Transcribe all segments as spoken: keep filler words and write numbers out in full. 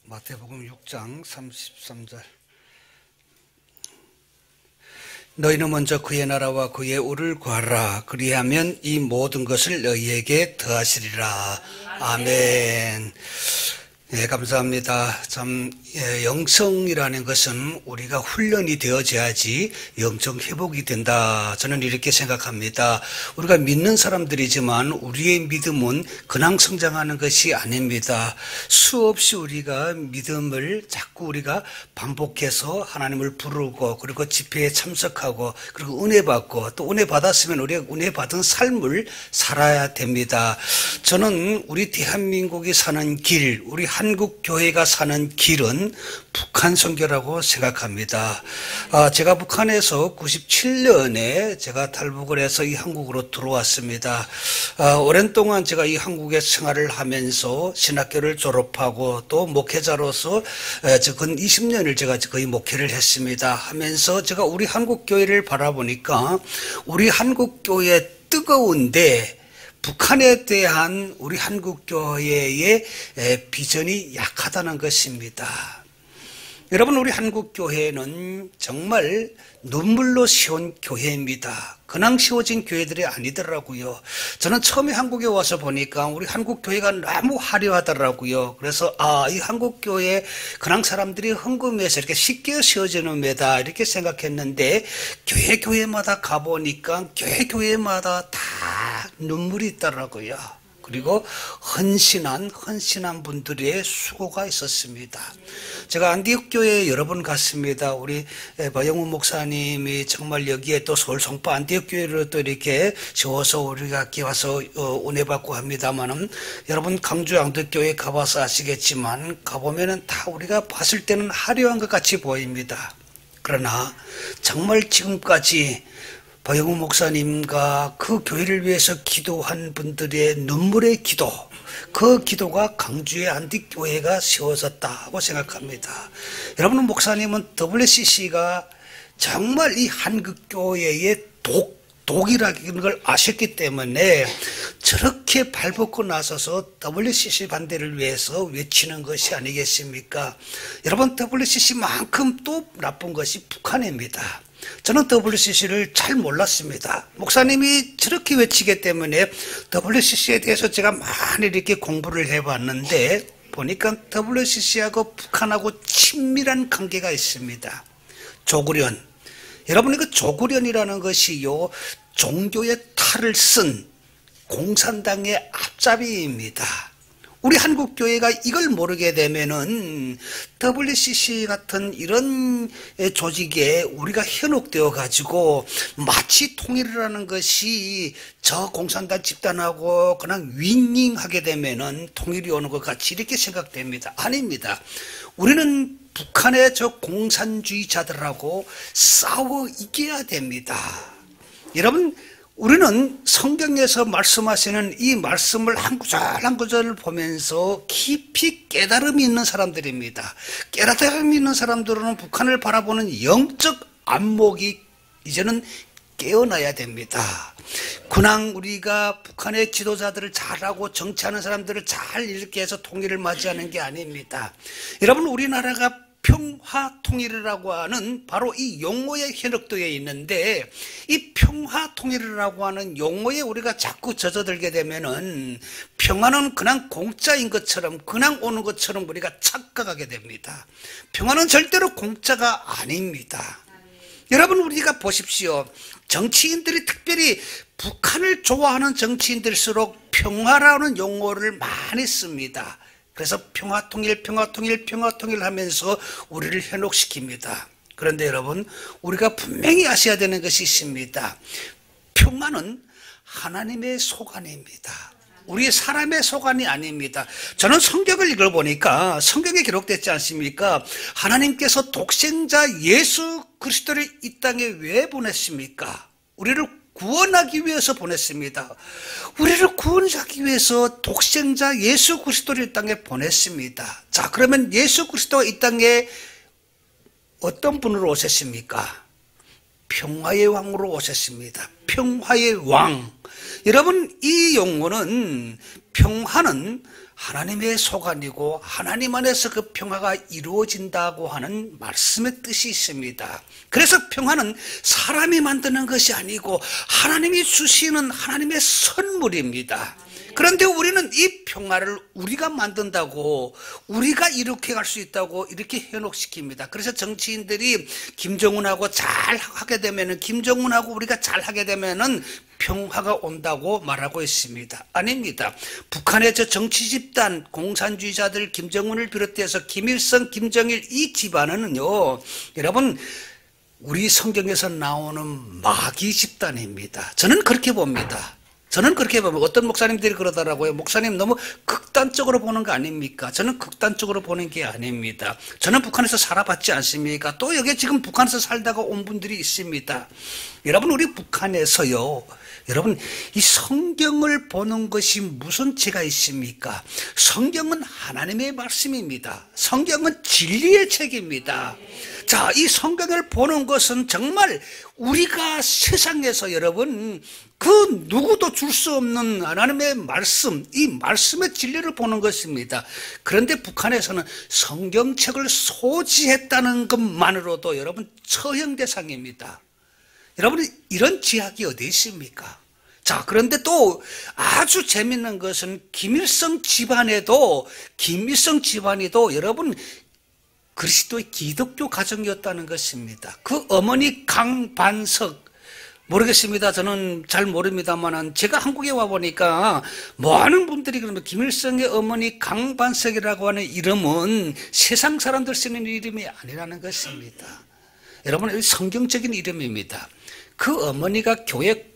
마태복음 육 장 삼십삼 절. 너희는 먼저 그의 나라와 그의 의를 구하라. 그리하면 이 모든 것을 너희에게 더하시리라. 아멘. 네, 감사합니다. 참 예, 영성이라는 것은 우리가 훈련이 되어져야지 영적 회복이 된다. 저는 이렇게 생각합니다. 우리가 믿는 사람들이지만 우리의 믿음은 그냥 성장하는 것이 아닙니다. 수없이 우리가 믿음을 자꾸 우리가 반복해서 하나님을 부르고 그리고 집회에 참석하고 그리고 은혜 받고 또 은혜 받았으면 우리가 은혜 받은 삶을 살아야 됩니다. 저는 우리 대한민국이 사는 길, 우리 한국 교회가 사는 길은 북한 선교라고 생각합니다. 아, 제가 북한에서 구십칠 년에 제가 탈북을 해서 이 한국으로 들어왔습니다. 아, 오랜 동안 제가 이 한국에 생활을 하면서 신학교를 졸업하고 또 목회자로서 근 이십 년을 제가 거의 목회를 했습니다. 하면서 제가 우리 한국 교회를 바라보니까 우리 한국 교회 뜨거운데 북한에 대한 우리 한국교회의 비전이 약하다는 것입니다. 여러분, 우리 한국교회는 정말 눈물로 세운 교회입니다. 그냥 세워진 교회들이 아니더라고요. 저는 처음에 한국에 와서 보니까 우리 한국교회가 너무 화려하더라고요. 그래서 아, 이 한국교회 그냥 사람들이 헌금해서 이렇게 쉽게 세워지는 메다 이렇게 생각했는데 교회 교회마다 가보니까 교회 교회마다 다 눈물이 있더라고요. 그리고 헌신한 헌신한 분들의 수고가 있었습니다. 제가 안디옥 교회에 여러 번 갔습니다. 우리 박영훈 목사님이 정말 여기에 또 서울 송파 안디옥 교회로 또 이렇게 세워서 우리가 aquí 와서 은혜 받고 합니다만은 여러분 강주 양덕 교회 가봐서 아시겠지만 가보면은 다 우리가 봤을 때는 화려한 것 같이 보입니다. 그러나 정말 지금까지 박영훈 목사님과 그 교회를 위해서 기도한 분들의 눈물의 기도, 그 기도가 강주의 안디교회가 세워졌다고 생각합니다. 여러분, 목사님은 더블유씨씨가 정말 이 한국교회의 독, 독이라는 걸 아셨기 때문에 저렇게 발벗고 나서서 더블유씨씨 반대를 위해서 외치는 것이 아니겠습니까? 여러분, 더블유씨씨만큼 또 나쁜 것이 북한입니다. 저는 더블유씨씨를 잘 몰랐습니다. 목사님이 저렇게 외치기 때문에 더블유씨씨에 대해서 제가 많이 이렇게 공부를 해봤는데 보니까 더블유씨씨하고 북한하고 친밀한 관계가 있습니다. 조구련. 여러분, 그 조구련이라는 것이요, 종교의 탈을 쓴 공산당의 앞잡이입니다. 우리 한국교회가 이걸 모르게 되면은 더블유씨씨 같은 이런 조직에 우리가 현혹되어 가지고 마치 통일이라는 것이 저 공산당 집단하고 그냥 윈닝하게 되면은 통일이 오는 것 같이 이렇게 생각됩니다. 아닙니다. 우리는 북한의 저 공산주의자들하고 싸워 이겨야 됩니다. 여러분, 우리는 성경에서 말씀하시는 이 말씀을 한 구절 한 구절을 보면서 깊이 깨달음이 있는 사람들입니다. 깨달음이 있는 사람들은 북한을 바라보는 영적 안목이 이제는 깨어나야 됩니다. 그냥 우리가 북한의 지도자들을 잘하고 정치하는 사람들을 잘 이렇게 해서 통일을 맞이하는 게 아닙니다. 여러분, 우리나라가 평화통일이라고 하는 바로 이 용어에 현혹되어 있는데 이 평화통일이라고 하는 용어에 우리가 자꾸 젖어들게 되면은 평화는 그냥 공짜인 것처럼 그냥 오는 것처럼 우리가 착각하게 됩니다. 평화는 절대로 공짜가 아닙니다. 여러분, 우리가 보십시오. 정치인들이 특별히 북한을 좋아하는 정치인들일수록 평화라는 용어를 많이 씁니다. 그래서 평화통일, 평화통일, 평화통일 하면서 우리를 현혹시킵니다. 그런데 여러분, 우리가 분명히 아셔야 되는 것이 있습니다. 평화는 하나님의 소관입니다. 우리 사람의 소관이 아닙니다. 저는 성경을 읽어보니까 성경에 기록됐지 않습니까? 하나님께서 독생자 예수 그리스도를 이 땅에 왜 보냈습니까? 우리를 구원하기 위해서 보냈습니다. 우리를 구원하기 위해서 독생자 예수 그리스도를 이 땅에 보냈습니다. 자, 그러면 예수 그리스도가 이 땅에 어떤 분으로 오셨습니까? 평화의 왕으로 오셨습니다. 평화의 왕. 여러분, 이 용어는 평화는 하나님의 소관이고 하나님 안에서 그 평화가 이루어진다고 하는 말씀의 뜻이 있습니다. 그래서 평화는 사람이 만드는 것이 아니고 하나님이 주시는 하나님의 선물입니다. 그런데 우리는 이 평화를 우리가 만든다고, 우리가 이렇게 갈 수 있다고 이렇게 현혹시킵니다. 그래서 정치인들이 김정은하고 잘 하게 되면은, 김정은하고 우리가 잘 하게 되면은 평화가 온다고 말하고 있습니다. 아닙니다. 북한의 저 정치 집단, 공산주의자들, 김정은을 비롯해서 김일성, 김정일 이 집안은요, 여러분, 우리 성경에서 나오는 마귀 집단입니다. 저는 그렇게 봅니다. 저는 그렇게 보면, 어떤 목사님들이 그러더라고요. 목사님 너무 극단적으로 보는 거 아닙니까? 저는 극단적으로 보는 게 아닙니다. 저는 북한에서 살아봤지 않습니까? 또 여기 지금 북한에서 살다가 온 분들이 있습니다. 여러분, 우리 북한에서요, 여러분, 이 성경을 보는 것이 무슨 죄가 있습니까? 성경은 하나님의 말씀입니다. 성경은 진리의 책입니다. 자, 이 성경을 보는 것은 정말 우리가 세상에서 여러분, 그 누구도 줄 수 없는 하나님의 말씀, 이 말씀의 진리를 보는 것입니다. 그런데 북한에서는 성경책을 소지했다는 것만으로도 여러분 처형 대상입니다. 여러분, 이런 지학이 어디 있습니까? 자, 그런데 또 아주 재밌는 것은 김일성 집안에도, 김일성 집안에도 여러분 그리스도의 기독교 가정이었다는 것입니다. 그 어머니 강반석, 모르겠습니다. 저는 잘 모릅니다만, 제가 한국에 와보니까 많은 분들이 그러면 김일성의 어머니 강반석이라고 하는 이름은 세상 사람들 쓰는 이름이 아니라는 것입니다. 여러분, 성경적인 이름입니다. 그 어머니가 교회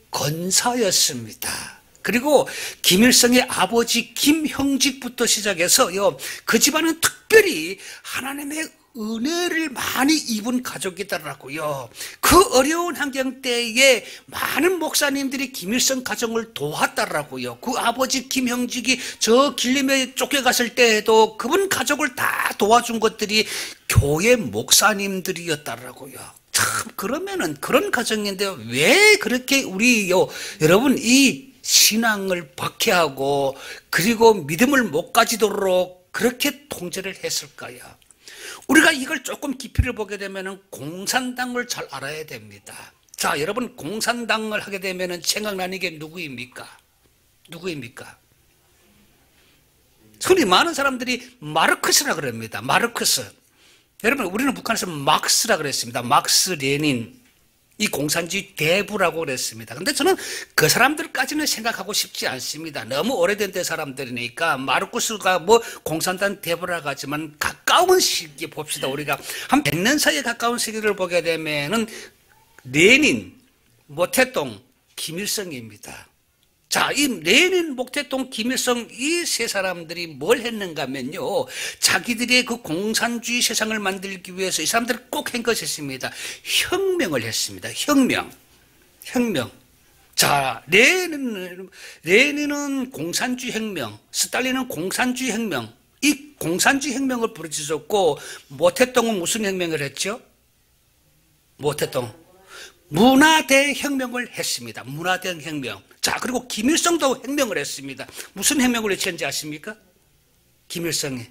권사였습니다. 그리고 김일성의 아버지 김형직부터 시작해서요, 그 집안은 특별히 하나님의 은혜를 많이 입은 가족이더라고요. 그 어려운 환경 때에 많은 목사님들이 김일성 가정을 도왔더라고요. 그 아버지 김형직이 저 길림에 쫓겨갔을 때에도 그분 가족을 다 도와준 것들이 교회 목사님들이었더라고요. 참, 그러면은 그런 가정인데 왜 그렇게 우리요, 여러분, 이 신앙을 박해하고 그리고 믿음을 못 가지도록 그렇게 통제를 했을까요? 우리가 이걸 조금 깊이를 보게 되면 공산당을 잘 알아야 됩니다. 자, 여러분, 공산당을 하게 되면 생각나는 게 누구입니까? 누구입니까? 흔히 많은 사람들이 마르크스라 그럽니다. 마르크스. 여러분, 우리는 북한에서 막스라 그랬습니다. 막스 레닌. 이 공산주의 대부라고 그랬습니다. 근데 저는 그 사람들까지는 생각하고 싶지 않습니다. 너무 오래된 때 사람들이니까. 마르크스가 뭐 공산당 대부라고 하지만 가까운 시기에 봅시다. 우리가 한 백 년 사이에 가까운 시기를 보게 되면은 레닌, 모태동, 김일성입니다. 자, 이 레닌, 모태동, 김일성 이 세 사람들이 뭘 했는가 하면요, 자기들의 그 공산주의 세상을 만들기 위해서 이 사람들은 꼭 한 것이 있습니다. 혁명을 했습니다. 혁명. 혁명. 자, 레닌, 레닌은 공산주의 혁명, 스탈린은 공산주의 혁명, 이 공산주의 혁명을 부르짖었고, 모태동은 무슨 혁명을 했죠? 모태동. 문화대혁명을 했습니다. 문화대혁명. 자, 그리고 김일성도 혁명을 했습니다. 무슨 혁명을 외쳤는지 아십니까? 김일성이.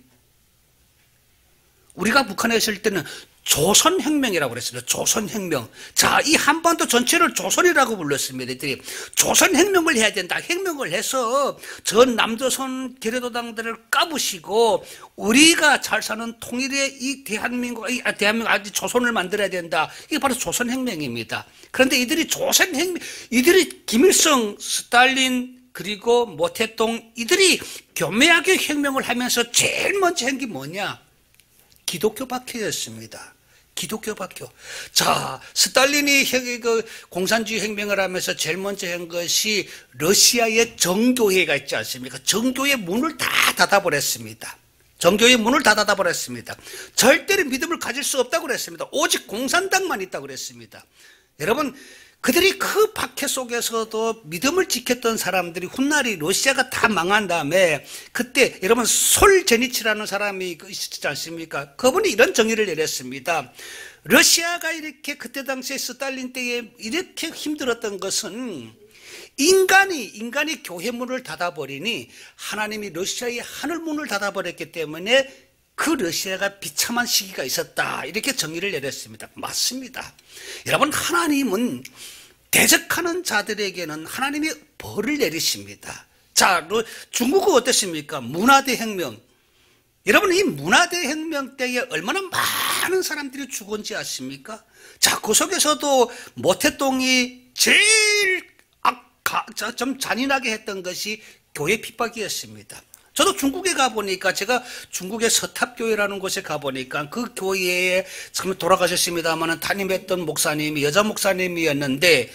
우리가 북한에 있을 때는 조선혁명이라고 그랬습니다. 조선혁명. 자, 이 한반도 전체를 조선이라고 불렀습니다. 이들이 조선혁명을 해야 된다. 혁명을 해서 전 남조선 계례도당들을 까부시고 우리가 잘 사는 통일의 이 대한민국, 이 대한민국 아직 조선을 만들어야 된다. 이게 바로 조선혁명입니다. 그런데 이들이 조선혁명, 이들이 김일성, 스탈린, 그리고 모태동, 이들이 교묘하게 혁명을 하면서 제일 먼저 한 게 뭐냐? 기독교 박해였습니다. 기독교 박해. 자, 스탈린이 그 공산주의 혁명을 하면서 제일 먼저 한 것이 러시아의 정교회가 있지 않습니까? 정교회 문을 다 닫아버렸습니다. 정교회 문을 다 닫아버렸습니다. 절대로 믿음을 가질 수 없다고 그랬습니다. 오직 공산당만 있다고 그랬습니다. 여러분, 그들이 그 박해 속에서도 믿음을 지켰던 사람들이 훗날이 러시아가 다 망한 다음에 그때 여러분 솔제니치라는 사람이 있었지 않습니까? 그분이 이런 정의를 내렸습니다. 러시아가 이렇게 그때 당시에 스탈린 때에 이렇게 힘들었던 것은 인간이 인간이 교회 문을 닫아버리니 하나님이 러시아의 하늘 문을 닫아버렸기 때문에 그 러시아가 비참한 시기가 있었다, 이렇게 정의를 내렸습니다. 맞습니다. 여러분, 하나님은 대적하는 자들에게는 하나님이 벌을 내리십니다. 자, 중국은 어떻습니까? 문화대혁명. 여러분, 이 문화대혁명 때에 얼마나 많은 사람들이 죽은지 아십니까? 자, 그 속에서도 모태똥이 제일 아, 좀 잔인하게 했던 것이 교회 핍박이었습니다. 저도 중국에 가보니까, 제가 중국의 서탑교회라는 곳에 가보니까 그 교회에 참 돌아가셨습니다만 담임했던 목사님이 여자 목사님이었는데,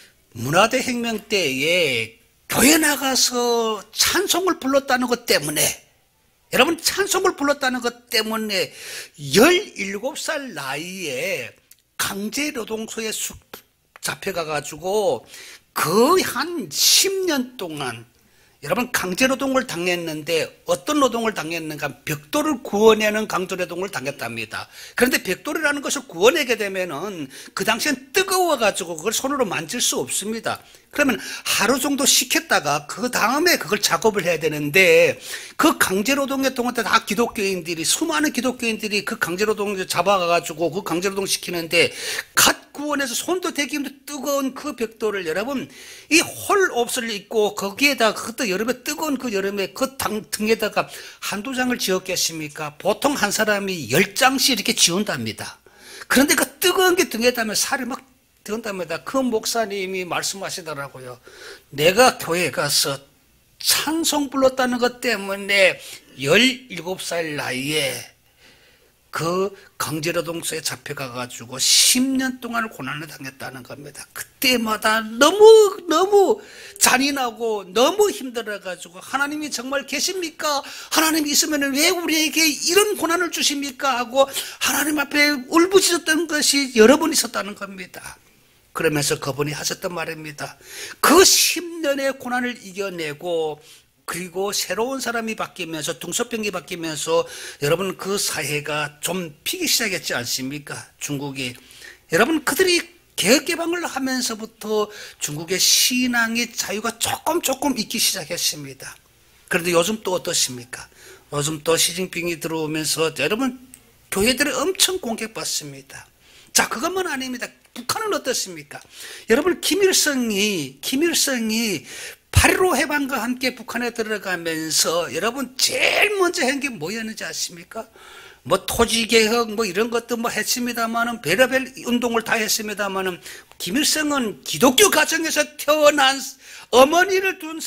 문화대혁명 때에 교회 나가서 찬송을 불렀다는 것 때문에, 여러분, 찬송을 불렀다는 것 때문에 열일곱 살 나이에 강제노동소에 잡혀가가지고 거의 한 십 년 동안 여러분 강제노동을 당했는데, 어떤 노동을 당했는가? 벽돌을 구워내는 강제노동을 당했답니다. 그런데 벽돌이라는 것을 구워내게 되면은 그 당시엔 뜨거워가지고 그걸 손으로 만질 수 없습니다. 그러면 하루 정도 식혔다가 그 다음에 그걸 작업을 해야 되는데, 그 강제노동의 동안 다 기독교인들이, 수많은 기독교인들이 그 강제노동을 잡아가가지고 그 강제노동 시키는데, 갓 구워내서 손도 대기 힘든 뜨거운 그 벽돌을, 여러분, 이 홀 옷을 입고 거기에다가, 그것도 여름에 뜨거운 그 여름에 그 당, 등에다가 한두 장을 지었겠습니까? 보통 한 사람이 열 장씩 이렇게 지운답니다. 그런데 그 뜨거운 게 등에 닿으면 살이 막 들었답니다. 그 목사님이 말씀하시더라고요. 내가 교회 가서 찬송 불렀다는 것 때문에 열일곱 살 나이에 그 강제노동소에 잡혀가가지고 십 년 동안 고난을 당했다는 겁니다. 그때마다 너무 너무 잔인하고 너무 힘들어가지고, 하나님이 정말 계십니까? 하나님이 있으면 왜 우리에게 이런 고난을 주십니까? 하고 하나님 앞에 울부짖었던 것이 여러 번 있었다는 겁니다. 그러면서 그분이 하셨던 말입니다. 그 십 년의 고난을 이겨내고, 그리고 새로운 사람이 바뀌면서, 등소병이 바뀌면서 여러분 그 사회가 좀 피기 시작했지 않습니까? 중국이. 여러분, 그들이 개혁개방을 하면서부터 중국의 신앙의 자유가 조금 조금 있기 시작했습니다. 그런데 요즘 또 어떻습니까? 요즘 또 시진핑이 들어오면서 여러분 교회들이 엄청 공격받습니다. 자, 그것만 아닙니다. 북한은 어떻습니까? 여러분, 김일성이 김일성이 팔일오 해방과 함께 북한에 들어가면서 여러분 제일 먼저 한 게 뭐였는지 아십니까? 뭐 토지개혁 뭐 이런 것도 뭐 했습니다만은, 별의별 운동을 다 했습니다만은, 김일성은 기독교 가정에서 태어난 어머니를 둔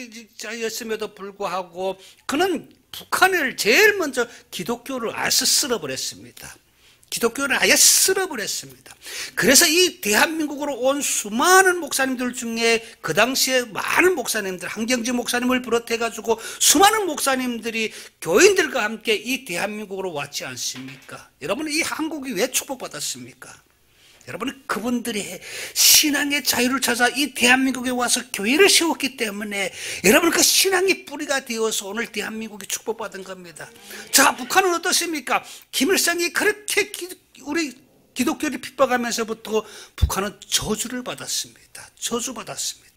사석자였음에도 불구하고 그는 북한을 제일 먼저 기독교를 아예 쓸어버렸습니다. 기독교를 아예 쓸어버렸습니다. 그래서 이 대한민국으로 온 수많은 목사님들 중에 그 당시에 많은 목사님들, 한경지 목사님을 비롯해가지고 수많은 목사님들이 교인들과 함께 이 대한민국으로 왔지 않습니까? 여러분, 이 한국이 왜 축복받았습니까? 여러분, 그분들이 신앙의 자유를 찾아 이 대한민국에 와서 교회를 세웠기 때문에 여러분 그 신앙의 뿌리가 되어서 오늘 대한민국이 축복받은 겁니다. 자, 북한은 어떻습니까? 김일성이 그렇게 기, 우리 기독교를 핍박하면서부터 북한은 저주를 받았습니다. 저주받았습니다.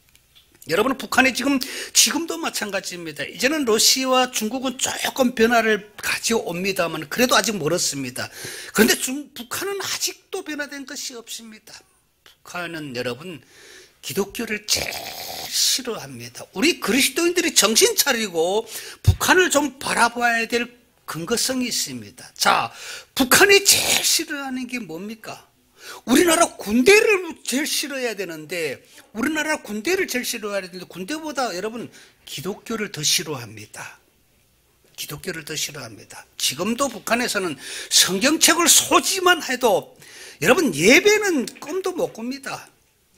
여러분, 북한이 지금, 지금도 마찬가지입니다. 이제는 러시아와 중국은 조금 변화를 가져옵니다만 그래도 아직 멀었습니다. 그런데 중, 북한은 아직도 변화된 것이 없습니다. 북한은 여러분 기독교를 제일 싫어합니다. 우리 그리스도인들이 정신 차리고 북한을 좀 바라봐야 될 근거성이 있습니다. 자, 북한이 제일 싫어하는 게 뭡니까? 우리나라 군대를 제일 싫어해야 되는데, 우리나라 군대를 제일 싫어해야 되는데 군대보다 여러분 기독교를 더 싫어합니다. 기독교를 더 싫어합니다. 지금도 북한에서는 성경책을 소지만 해도 여러분 예배는 꿈도 못 꿉니다.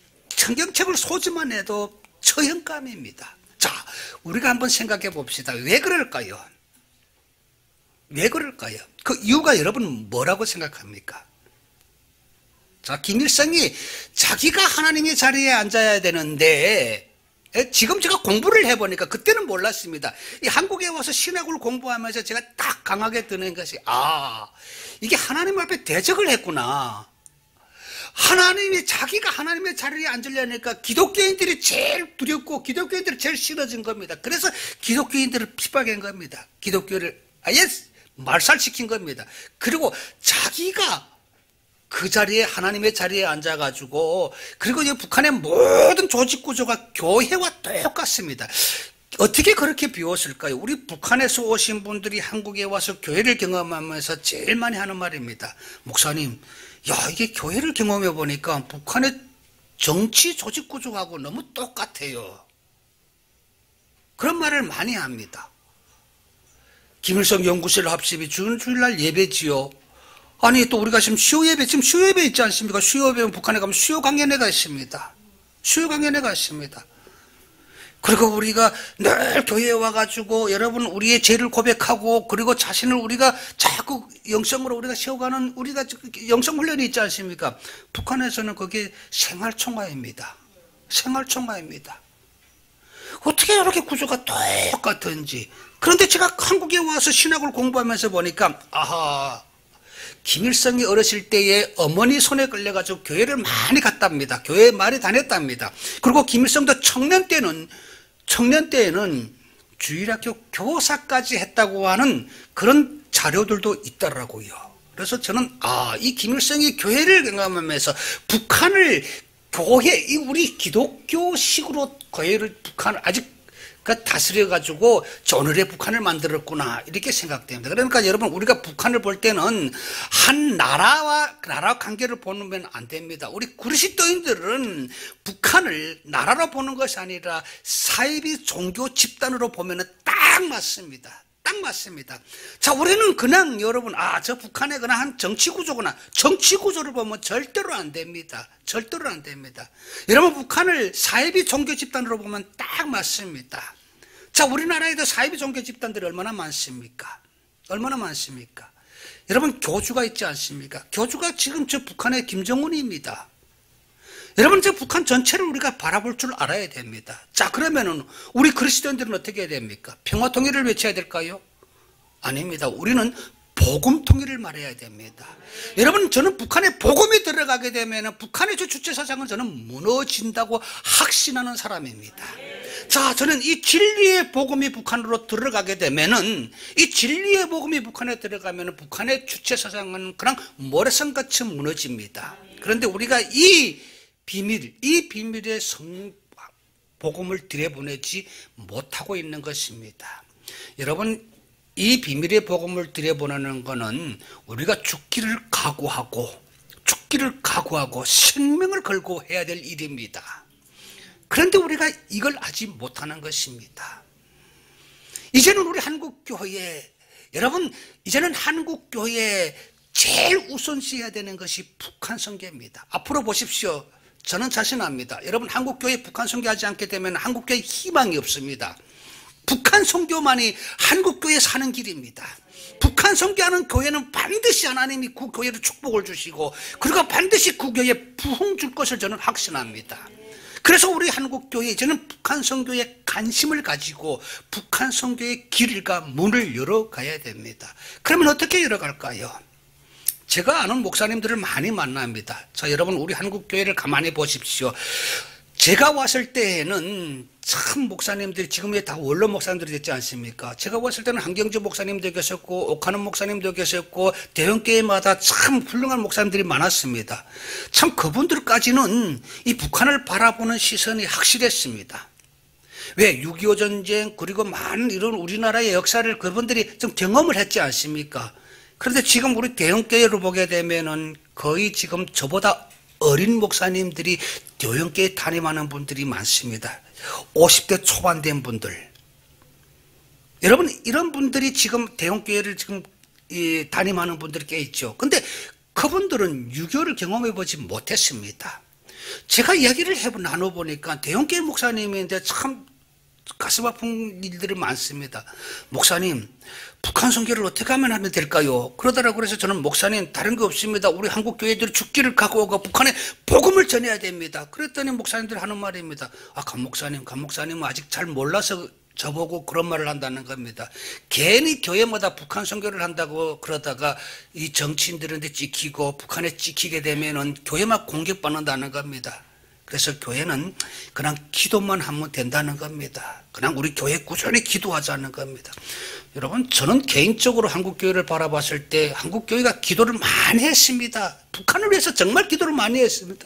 성경책을 소지만 해도 처형감입니다. 자, 우리가 한번 생각해 봅시다. 왜 그럴까요? 왜 그럴까요? 그 이유가 여러분 뭐라고 생각합니까? 자, 김일성이 자기가 하나님의 자리에 앉아야 되는데, 지금 제가 공부를 해보니까 그때는 몰랐습니다. 이 한국에 와서 신학을 공부하면서 제가 딱 강하게 드는 것이, 아, 이게 하나님 앞에 대적을 했구나. 하나님이 자기가 하나님의 자리에 앉으려니까 기독교인들이 제일 두렵고 기독교인들이 제일 싫어진 겁니다. 그래서 기독교인들을 핍박한 겁니다. 기독교를 아예 말살시킨 겁니다. 그리고 자기가 그 자리에 하나님의 자리에 앉아가지고 그리고 이 북한의 모든 조직 구조가 교회와 똑같습니다. 어떻게 그렇게 비웠을까요? 우리 북한에서 오신 분들이 한국에 와서 교회를 경험하면서 제일 많이 하는 말입니다. 목사님, 야, 이게 교회를 경험해 보니까 북한의 정치 조직 구조하고 너무 똑같아요. 그런 말을 많이 합니다. 김일성 연구실 합심이 주는 주일날 예배지요. 아니 또 우리가 지금 수요 예배, 지금 수요 예배 있지 않습니까? 수요 예배는 북한에 가면 수요 강연회가 있습니다. 수요 강연회가 있습니다. 그리고 우리가 늘 교회에 와가지고 여러분 우리의 죄를 고백하고 그리고 자신을 우리가 자꾸 영성으로 우리가 세워가는 우리가 영성훈련이 있지 않습니까? 북한에서는 그게 생활총화입니다. 생활총화입니다. 어떻게 이렇게 구조가 똑같은지. 그런데 제가 한국에 와서 신학을 공부하면서 보니까 아하, 김일성이 어렸을 때에 어머니 손에 끌려가지고 교회를 많이 갔답니다. 교회에 많이 다녔답니다. 그리고 김일성도 청년 때는 청년 때에는 주일학교 교사까지 했다고 하는 그런 자료들도 있더라고요. 그래서 저는 아, 이 김일성이 교회를 경험하면서 북한을 교회, 이 우리 기독교식으로 교회를 북한을 아직 다스려가지고 오늘의 북한을 만들었구나 이렇게 생각됩니다. 그러니까 여러분 우리가 북한을 볼 때는 한 나라와 나라 관계를 보면 안 됩니다. 우리 그리스도인들은 북한을 나라로 보는 것이 아니라 사이비 종교 집단으로 보면 딱 맞습니다. 딱 맞습니다. 자, 우리는 그냥 여러분 아, 저 북한의 그냥 한 정치구조구나. 정치구조를 보면 절대로 안 됩니다. 절대로 안 됩니다. 여러분 북한을 사이비 종교 집단으로 보면 딱 맞습니다. 자, 우리나라에도 사이비 종교 집단들이 얼마나 많습니까? 얼마나 많습니까? 여러분 교주가 있지 않습니까? 교주가 지금 저 북한의 김정은입니다. 여러분 저 북한 전체를 우리가 바라볼 줄 알아야 됩니다. 자, 그러면은 우리 그리스도인들은 어떻게 해야 됩니까? 평화 통일을 외쳐야 될까요? 아닙니다. 우리는 복음 통일을 말해야 됩니다. 여러분 저는 북한에 복음이 들어가게 되면 북한의 저 주체 사상은 저는 무너진다고 확신하는 사람입니다. 자, 저는 이 진리의 복음이 북한으로 들어가게 되면은 이 진리의 복음이 북한에 들어가면 북한의 주체 사상은 그냥 모래성같이 무너집니다. 그런데 우리가 이 비밀, 이 비밀의 성 복음을 들여보내지 못하고 있는 것입니다. 여러분 이 비밀의 복음을 들여보내는 것은 우리가 죽기를 각오하고 죽기를 각오하고 생명을 걸고 해야 될 일입니다. 그런데 우리가 이걸 하지 못하는 것입니다. 이제는 우리 한국교회, 여러분 이제는 한국교회에 제일 우선시해야 되는 것이 북한 선교입니다. 앞으로 보십시오. 저는 자신합니다. 여러분 한국교회 북한 선교하지 않게 되면 한국교회 희망이 없습니다. 북한 선교만이 한국교회 사는 길입니다. 북한 선교하는 교회는 반드시 하나님이 그 교회로 축복을 주시고 그리고 반드시 그 교회에 부흥 줄 것을 저는 확신합니다. 그래서 우리 한국교회 저는 북한 선교에 관심을 가지고 북한 선교의 길과 문을 열어가야 됩니다. 그러면 어떻게 열어갈까요? 제가 아는 목사님들을 많이 만납니다. 자, 여러분 우리 한국교회를 가만히 보십시오. 제가 왔을 때에는 참 목사님들이 지금에 다 원로 목사님들이 됐지 않습니까? 제가 왔을 때는 한경주 목사님도 계셨고 옥하는 목사님도 계셨고 대형교회마다 참 훌륭한 목사님들이 많았습니다. 참 그분들까지는 이 북한을 바라보는 시선이 확실했습니다. 왜? 육이오 전쟁 그리고 많은 이런 우리나라의 역사를 그분들이 좀 경험을 했지 않습니까? 그런데 지금 우리 대형교회로 보게 되면은 거의 지금 저보다 어린 목사님들이 대형교회 담임하는 분들이 많습니다. 오십 대 초반 된 분들. 여러분 이런 분들이 지금 대형교회를 지금 이 담임하는 분들이 꽤 있죠. 근데 그분들은 유교를 경험해 보지 못했습니다. 제가 이야기를 해보 나눠보니까 대형교회 목사님인데 참 가슴 아픈 일들이 많습니다. 목사님 북한 선교를 어떻게 하면 하면 될까요? 그러더라고요. 그래서 저는 목사님 다른 거 없습니다. 우리 한국 교회들이 죽기를 각오하고 북한에 복음을 전해야 됩니다. 그랬더니 목사님들이 하는 말입니다. 아, 간 목사님, 간 목사님은 아직 잘 몰라서 저보고 그런 말을 한다는 겁니다. 괜히 교회마다 북한 선교를 한다고 그러다가 이 정치인들한테 찍히고 북한에 찍히게 되면은 교회만 공격받는다는 겁니다. 그래서 교회는 그냥 기도만 하면 된다는 겁니다. 그냥 우리 교회 꾸준히 기도하자는 겁니다. 여러분, 저는 개인적으로 한국교회를 바라봤을 때 한국교회가 기도를 많이 했습니다. 북한을 위해서 정말 기도를 많이 했습니다.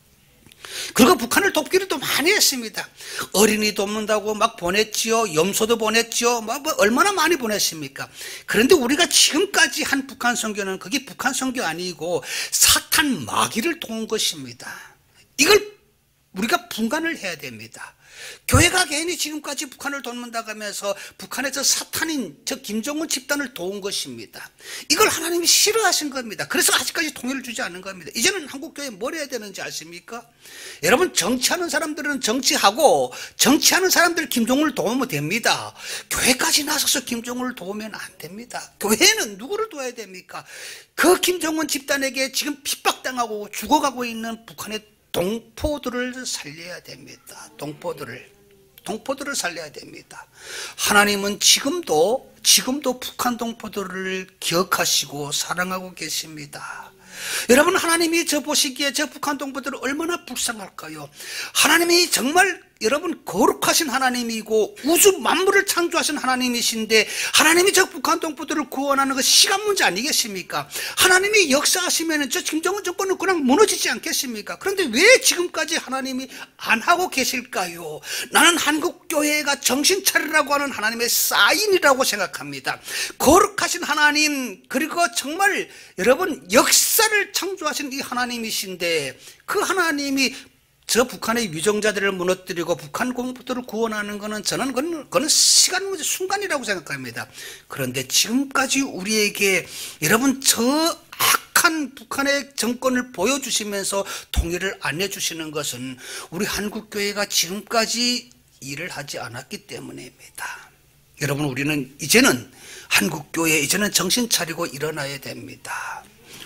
그리고 북한을 돕기를 또 많이 했습니다. 어린이 돕는다고 막 보냈지요. 염소도 보냈지요. 막 뭐 얼마나 많이 보냈습니까? 그런데 우리가 지금까지 한 북한 선교는 그게 북한 선교 아니고 사탄 마귀를 도운 것입니다. 이걸 우리가 분간을 해야 됩니다. 교회가 괜히 지금까지 북한을 돕는다고 하면서 북한의 저 사탄인 저 김정은 집단을 도운 것입니다. 이걸 하나님이 싫어하신 겁니다. 그래서 아직까지 통일을 주지 않는 겁니다. 이제는 한국교회 뭘 해야 되는지 아십니까? 여러분, 정치하는 사람들은 정치하고 정치하는 사람들 김정은을 도우면 됩니다. 교회까지 나서서 김정은을 도우면 안 됩니다. 교회는 누구를 도와야 됩니까? 그 김정은 집단에게 지금 핍박당하고 죽어가고 있는 북한의 동포들을 살려야 됩니다. 동포들을 동포들을 살려야 됩니다. 하나님은 지금도 지금도 북한 동포들을 기억하시고 사랑하고 계십니다. 여러분, 하나님이 저 보시기에 저 북한 동포들을 얼마나 불쌍할까요? 하나님이 정말 여러분 거룩하신 하나님이고 우주 만물을 창조하신 하나님이신데 하나님이 저 북한 동포들을 구원하는 것 시간 문제 아니겠습니까? 하나님이 역사하시면 저 김정은 정권은 그냥 무너지지 않겠습니까? 그런데 왜 지금까지 하나님이 안 하고 계실까요? 나는 한국교회가 정신 차리라고 하는 하나님의 사인이라고 생각합니다. 거룩하신 하나님, 그리고 정말 여러분 역사를 창조하신 이 하나님이신데 그 하나님이 저 북한의 위정자들을 무너뜨리고 북한 공포들을 구원하는 것은 저는 그건, 그건 시간 문제, 순간이라고 생각합니다. 그런데 지금까지 우리에게 여러분 저 악한 북한의 정권을 보여주시면서 통일을 안 해주시는 것은 우리 한국교회가 지금까지 일을 하지 않았기 때문입니다. 여러분, 우리는 이제는 한국교회 이제는 정신 차리고 일어나야 됩니다.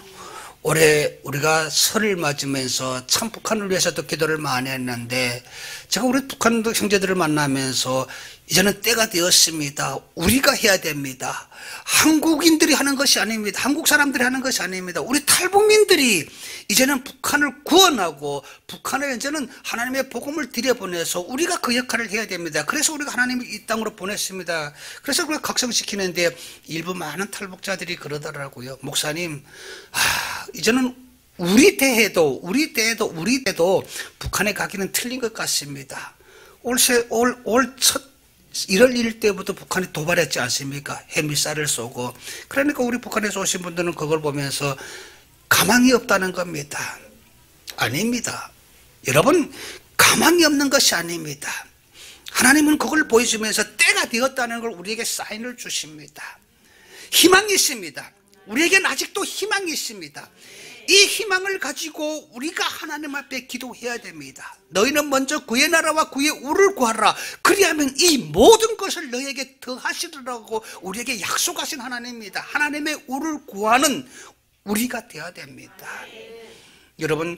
올해 우리가 설을 맞으면서 참 북한을 위해서도 기도를 많이 했는데 제가 우리 북한 형제들을 만나면서 이제는 때가 되었습니다. 우리가 해야 됩니다. 한국인들이 하는 것이 아닙니다. 한국 사람들이 하는 것이 아닙니다. 우리 탈북민들이 이제는 북한을 구원하고 북한에 이제는 하나님의 복음을 들여보내서 우리가 그 역할을 해야 됩니다. 그래서 우리가 하나님을 이 땅으로 보냈습니다. 그래서 우리가 각성시키는데 일부 많은 탈북자들이 그러더라고요. 목사님, 아, 이제는 우리 대에도 우리 대에도 우리 대도 북한에 가기는 틀린 것 같습니다. 올세 올 올 첫 일월 일일 때부터 북한이 도발했지 않습니까? 핵미사일을 쏘고. 그러니까 우리 북한에서 오신 분들은 그걸 보면서 가망이 없다는 겁니다. 아닙니다. 여러분, 가망이 없는 것이 아닙니다. 하나님은 그걸 보여주면서 때가 되었다는 걸 우리에게 사인을 주십니다. 희망이 있습니다. 우리에게는 아직도 희망이 있습니다. 이 희망을 가지고 우리가 하나님 앞에 기도해야 됩니다. 너희는 먼저 그의 나라와 그의 의를 구하라. 그리하면 이 모든 것을 너희에게 더하시리라고 우리에게 약속하신 하나님입니다. 하나님의 의를 구하는 우리가 되어야 됩니다. 여러분,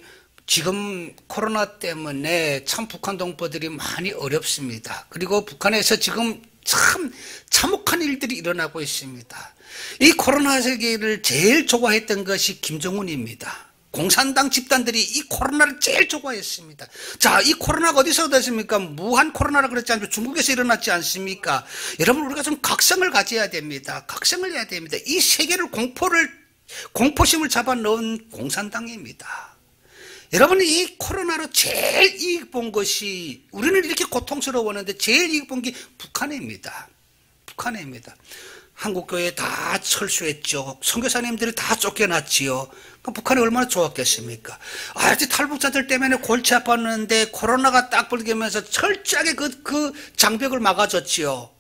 지금 코로나 때문에 참 북한 동포들이 많이 어렵습니다. 그리고 북한에서 지금 참 참혹한 일들이 일어나고 있습니다. 이 코로나 시기를 제일 좋아했던 것이 김정은입니다. 공산당 집단들이 이 코로나를 제일 좋아했습니다. 자, 이 코로나가 어디서 됐습니까? 무한 코로나라 그랬지 않습니까? 중국에서 일어났지 않습니까? 여러분, 우리가 좀 각성을 가져야 됩니다. 각성을 해야 됩니다. 이 세계를 공포를 공포심을 잡아넣은 공산당입니다. 여러분, 이 코로나로 제일 이익 본 것이, 우리는 이렇게 고통스러웠는데 제일 이익 본 게 북한입니다. 북한입니다. 한국교회 다 철수했죠. 선교사님들이 다 쫓겨났지요. 그럼 북한이 얼마나 좋았겠습니까? 아, 이제 탈북자들 때문에 골치 아팠는데 코로나가 딱 불기면서 철저하게 그, 그 장벽을 막아줬지요.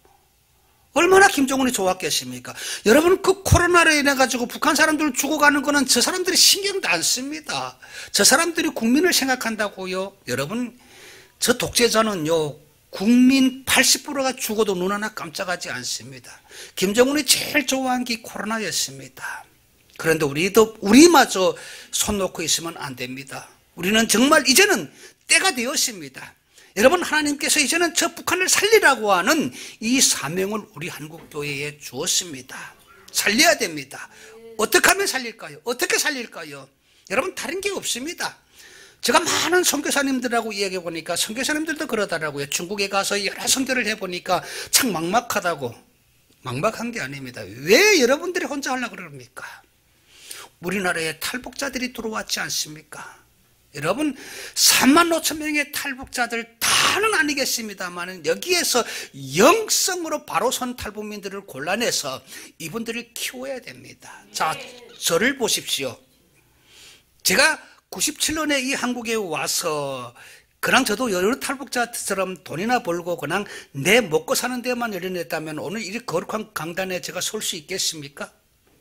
얼마나 김정은이 좋았겠습니까? 여러분, 그 코로나로 인해 가지고 북한 사람들 죽어가는 거는 저 사람들이 신경도 안 씁니다. 저 사람들이 국민을 생각한다고요. 여러분, 저 독재자는요, 국민 팔십 퍼센트가 죽어도 눈 하나 깜짝하지 않습니다. 김정은이 제일 좋아한 게 코로나였습니다. 그런데 우리도, 우리마저 손 놓고 있으면 안 됩니다. 우리는 정말 이제는 때가 되었습니다. 여러분, 하나님께서 이제는 저 북한을 살리라고 하는 이 사명을 우리 한국교회에 주었습니다. 살려야 됩니다. 어떻게 하면 살릴까요? 어떻게 살릴까요? 여러분, 다른 게 없습니다. 제가 많은 선교사님들하고 이야기해 보니까 선교사님들도 그러더라고요. 중국에 가서 여러 선교를 해보니까 참 막막하다고. 막막한 게 아닙니다. 왜 여러분들이 혼자 하려고 그럽니까? 우리나라에 탈북자들이 들어왔지 않습니까? 여러분, 삼만 오천 명의 탈북자들 다는 아니겠습니다만 여기에서 영성으로 바로 선 탈북민들을 골라내서 이분들을 키워야 됩니다. 자, 저를 보십시오. 제가 구십칠 년에 이 한국에 와서 그냥 저도 여러 탈북자처럼 돈이나 벌고 그냥 내 먹고 사는 데만 열려냈다면 오늘 이 거룩한 강단에 제가 설 수 있겠습니까?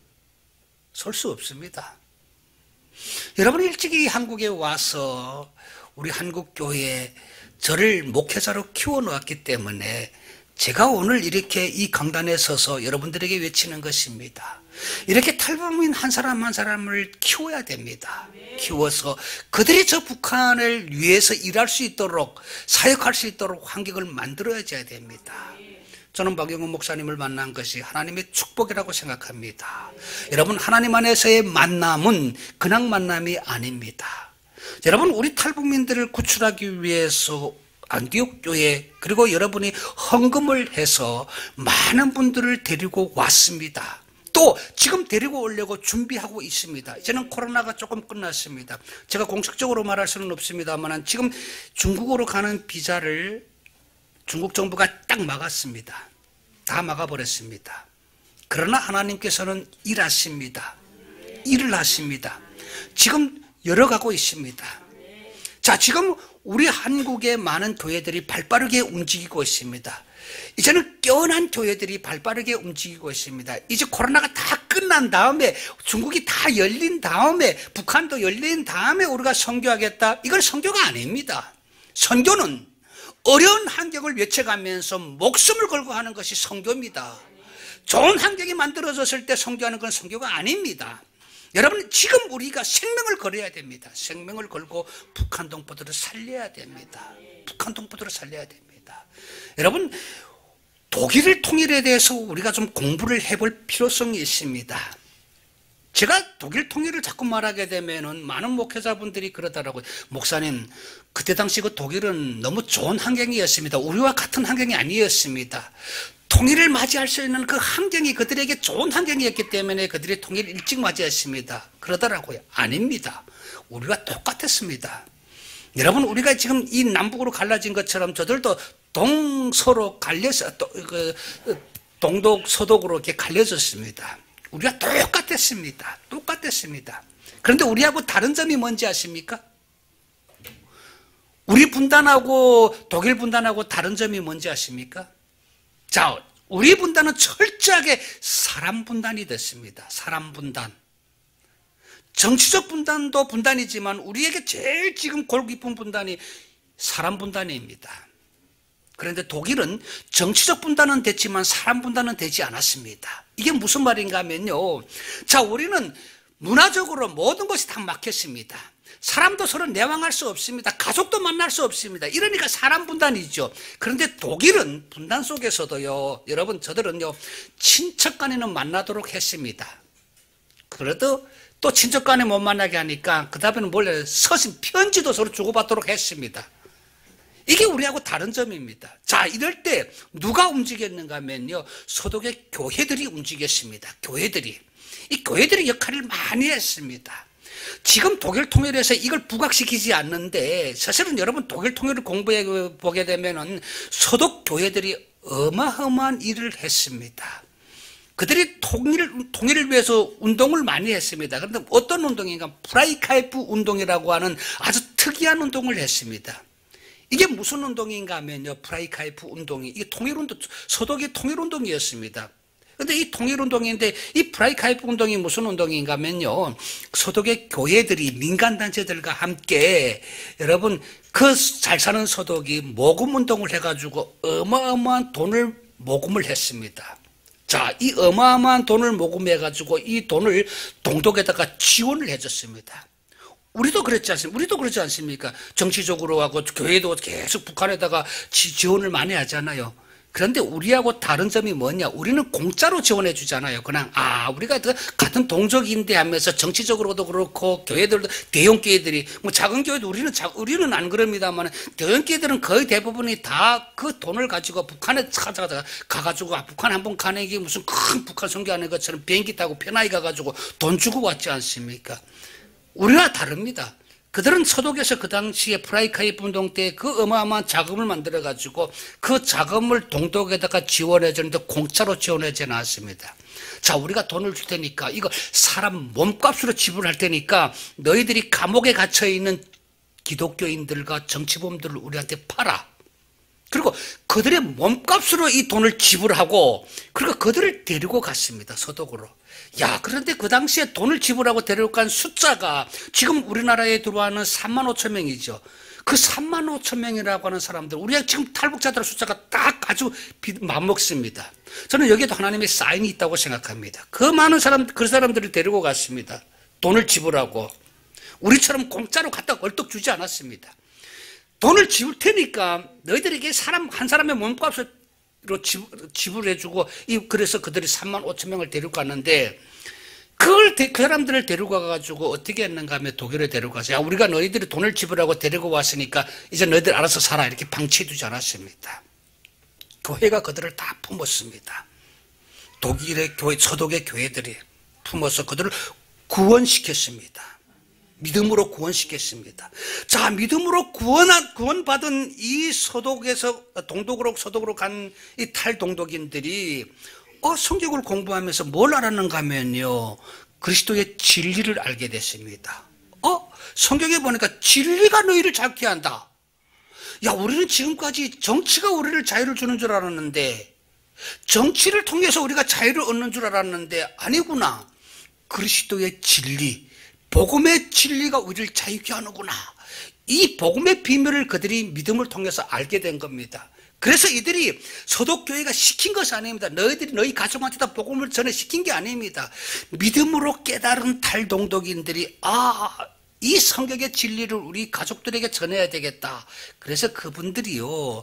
설 수 없습니다. 여러분, 일찍이 한국에 와서 우리 한국교회에 저를 목회자로 키워놓았기 때문에 제가 오늘 이렇게 이 강단에 서서 여러분들에게 외치는 것입니다. 이렇게 탈북민 한 사람 한 사람을 키워야 됩니다. 키워서 그들이 저 북한을 위해서 일할 수 있도록, 사역할 수 있도록 환경을 만들어줘야 됩니다. 저는 박영훈 목사님을 만난 것이 하나님의 축복이라고 생각합니다. 여러분, 하나님 안에서의 만남은 그냥 만남이 아닙니다. 여러분, 우리 탈북민들을 구출하기 위해서 안디옥 교회 그리고 여러분이 헌금을 해서 많은 분들을 데리고 왔습니다. 또 지금 데리고 오려고 준비하고 있습니다. 이제는 코로나가 조금 끝났습니다. 제가 공식적으로 말할 수는 없습니다만 지금 중국으로 가는 비자를 중국 정부가 딱 막았습니다. 다 막아버렸습니다. 그러나 하나님께서는 일하십니다. 일을 하십니다. 지금 열어가고 있습니다. 자, 지금 우리 한국의 많은 교회들이 발빠르게 움직이고 있습니다. 이제는 깨어난 교회들이 발빠르게 움직이고 있습니다. 이제 코로나가 다 끝난 다음에, 중국이 다 열린 다음에, 북한도 열린 다음에 우리가 선교하겠다. 이건 선교가 아닙니다. 선교는 어려운 환경을 외쳐가면서 목숨을 걸고 하는 것이 선교입니다. 좋은 환경이 만들어졌을 때 선교하는 건 선교가 아닙니다. 여러분, 지금 우리가 생명을 걸어야 됩니다. 생명을 걸고 북한 동포들을 살려야 됩니다. 북한 동포들을 살려야 됩니다. 여러분, 독일을 통일에 대해서 우리가 좀 공부를 해볼 필요성이 있습니다. 제가 독일 통일을 자꾸 말하게 되면은 많은 목회자분들이 그러더라고요. 목사님, 그때 당시 그 독일은 너무 좋은 환경이었습니다. 우리와 같은 환경이 아니었습니다. 통일을 맞이할 수 있는 그 환경이 그들에게 좋은 환경이었기 때문에 그들이 통일을 일찍 맞이했습니다. 그러더라고요. 아닙니다. 우리가 똑같았습니다. 여러분, 우리가 지금 이 남북으로 갈라진 것처럼 저들도 동서로 갈려서, 동독, 서독으로 이렇게 갈려졌습니다. 우리가 똑같았습니다. 똑같았습니다. 그런데 우리하고 다른 점이 뭔지 아십니까? 우리 분단하고 독일 분단하고 다른 점이 뭔지 아십니까? 자, 우리 분단은 철저하게 사람 분단이 됐습니다. 사람 분단. 정치적 분단도 분단이지만 우리에게 제일 지금 골 깊은 분단이 사람 분단입니다. 그런데 독일은 정치적 분단은 됐지만 사람 분단은 되지 않았습니다. 이게 무슨 말인가 하면요. 자, 우리는 문화적으로 모든 것이 다 막혔습니다. 사람도 서로 내왕할 수 없습니다. 가족도 만날 수 없습니다. 이러니까 사람 분단이죠. 그런데 독일은 분단 속에서도요, 여러분, 저들은요, 친척 간에는 만나도록 했습니다. 그래도 또 친척 간에 못 만나게 하니까 그 다음에는 몰래 서신 편지도 서로 주고받도록 했습니다. 이게 우리하고 다른 점입니다. 자, 이럴 때 누가 움직였는가 하면요, 서독의 교회들이 움직였습니다. 교회들이. 이 교회들이 역할을 많이 했습니다. 지금 독일 통일에서 이걸 부각시키지 않는데, 사실은 여러분 독일 통일을 공부해 보게 되면은 서독 교회들이 어마어마한 일을 했습니다. 그들이 통일, 통일을 위해서 운동을 많이 했습니다. 그런데 어떤 운동인가? 프라이카이프 운동이라고 하는 아주 특이한 운동을 했습니다. 이게 무슨 운동인가 하면요, 프라이카이프 운동이, 이게 통일운동, 서독의 통일운동이었습니다. 근데 이 통일운동인데, 이 프라이카이프 운동이 무슨 운동인가 하면요, 서독의 교회들이 민간단체들과 함께, 여러분, 그 잘 사는 서독이 모금운동을 해가지고 어마어마한 돈을 모금을 했습니다. 자, 이 어마어마한 돈을 모금해가지고 이 돈을 동독에다가 지원을 해줬습니다. 우리도 그랬지 않습니까? 우리도 그렇지 않습니까? 정치적으로 하고 교회도 계속 북한에다가 지, 지원을 많이 하잖아요. 그런데 우리하고 다른 점이 뭐냐? 우리는 공짜로 지원해 주잖아요. 그냥 아 우리가 같은 동족인데 하면서 정치적으로도 그렇고 교회들도 대형 교회들이 뭐 작은 교회도 우리는 자, 우리는 안 그럽니다만 대형 교회들은 거의 대부분이 다 그 돈을 가지고 북한에 찾아가 가가지고 아, 북한 한번 가는 게 무슨 큰 북한 선교하는 것처럼 비행기 타고 편하게 가가지고 돈 주고 왔지 않습니까? 우리와 다릅니다. 그들은 서독에서 그 당시에 프라이카이프 운동 때 그 어마어마한 자금을 만들어가지고 그 자금을 동독에다가 지원해 주는데 공짜로 지원해 주지 않았습니다. 자, 우리가 돈을 줄 테니까 이거 사람 몸값으로 지불할 테니까 너희들이 감옥에 갇혀있는 기독교인들과 정치범들을 우리한테 팔아. 그리고 그들의 몸값으로 이 돈을 지불하고 그리고 그들을 데리고 갔습니다. 서독으로. 야, 그런데 그 당시에 돈을 지불하고 데리고 간 숫자가 지금 우리나라에 들어와는 삼만 오천 명이죠. 그 삼만 오천 명이라고 하는 사람들, 우리가 지금 탈북자들 숫자가 딱 아주 맞먹습니다. 저는 여기에도 하나님의 사인이 있다고 생각합니다. 그 많은 사람, 그 사람들을 데리고 갔습니다. 돈을 지불하고. 우리처럼 공짜로 갖다 얼떡 주지 않았습니다. 돈을 지불 테니까 너희들에게 사람, 한 사람의 몸값을 로 지불해주고, 그래서 그들이 삼만 오천 명을 데리고 갔는데, 그걸, 그 사람들을 데리고 가가지고 어떻게 했는가 하면 독일에 데리고 가서, 야, 우리가 너희들이 돈을 지불하고 데리고 왔으니까 이제 너희들 알아서 살아. 이렇게 방치해두지 않았습니다. 교회가 그들을 다 품었습니다. 독일의 교회, 서독의 교회들이 품어서 그들을 구원시켰습니다. 믿음으로 구원시켰습니다. 자, 믿음으로 구원한, 구원받은 이 서독에서, 동독으로, 서독으로 간 이 탈동독인들이, 어, 성경을 공부하면서 뭘 알았는가 하면요, 그리스도의 진리를 알게 됐습니다. 어, 성경에 보니까 진리가 너희를 자유케 한다. 야, 우리는 지금까지 정치가 우리를 자유를 주는 줄 알았는데, 정치를 통해서 우리가 자유를 얻는 줄 알았는데, 아니구나. 그리스도의 진리, 복음의 진리가 우리를 자유케 하는구나. 이 복음의 비밀을 그들이 믿음을 통해서 알게 된 겁니다. 그래서 이들이 서독교회가 시킨 것이 아닙니다. 너희들이 너희 가족한테다 복음을 전해 시킨 게 아닙니다. 믿음으로 깨달은 탈동독인들이 아, 이 성경의 진리를 우리 가족들에게 전해야 되겠다. 그래서 그분들이요,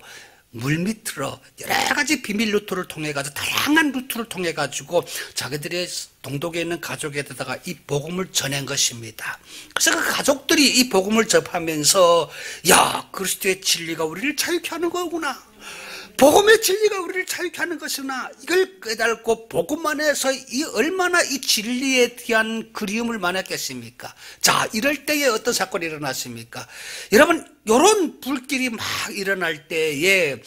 물밑으로 여러 가지 비밀 루트를 통해 가지고 다양한 루트를 통해 가지고 자기들의 동독에 있는 가족에다가 이 복음을 전한 것입니다. 그래서 그 가족들이 이 복음을 접하면서 야, 그리스도의 진리가 우리를 자유케 하는 거구나. 복음의 진리가 우리를 자유케 하는 것이구나. 이걸 깨닫고 복음 안에서 이 얼마나 이 진리에 대한 그리움을 많았겠습니까? 자, 이럴 때에 어떤 사건이 일어났습니까? 여러분, 이런 불길이 막 일어날 때에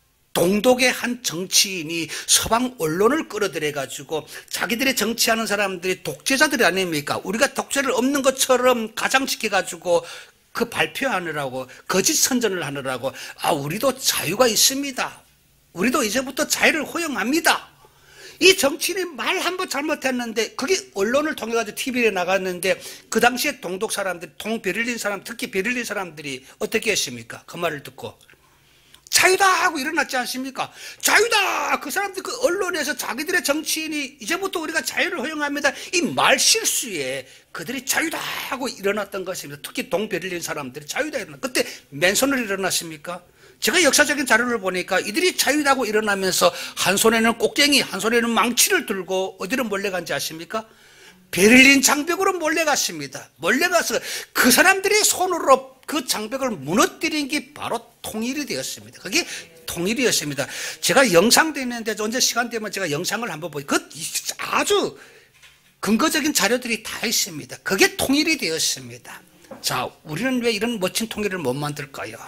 동독의 한 정치인이 서방 언론을 끌어들여 가지고 자기들의 정치하는 사람들이 독재자들이 아닙니까? 우리가 독재를 없는 것처럼 가장시켜 가지고 그 발표하느라고, 거짓 선전을 하느라고, 아, 우리도 자유가 있습니다. 우리도 이제부터 자유를 허용합니다. 이 정치인이 말 한 번 잘못했는데 그게 언론을 통해 가지고 티비에 나갔는데 그 당시에 동독 사람들, 동베를린 사람, 특히 베를린 사람들이 어떻게 했습니까? 그 말을 듣고 자유다 하고 일어났지 않습니까? 자유다! 그 사람들 그 언론에서 자기들의 정치인이 이제부터 우리가 자유를 허용합니다. 이 말 실수에 그들이 자유다 하고 일어났던 것입니다. 특히 동베를린 사람들이 자유다 일어났. 그때 맨손으로 일어났습니까? 제가 역사적인 자료를 보니까 이들이 자유다고 일어나면서 한 손에는 꼭쟁이, 한 손에는 망치를 들고 어디로 몰려간지 아십니까? 베를린 장벽으로 몰려갔습니다. 몰려가서 그 사람들이 손으로 그 장벽을 무너뜨린 게 바로 통일이 되었습니다. 그게 통일이었습니다. 제가 영상도 있는데 언제 시간 되면 제가 영상을 한번 보요. 그 아주 근거적인 자료들이 다 있습니다. 그게 통일이 되었습니다. 자, 우리는 왜 이런 멋진 통일을 못 만들까요?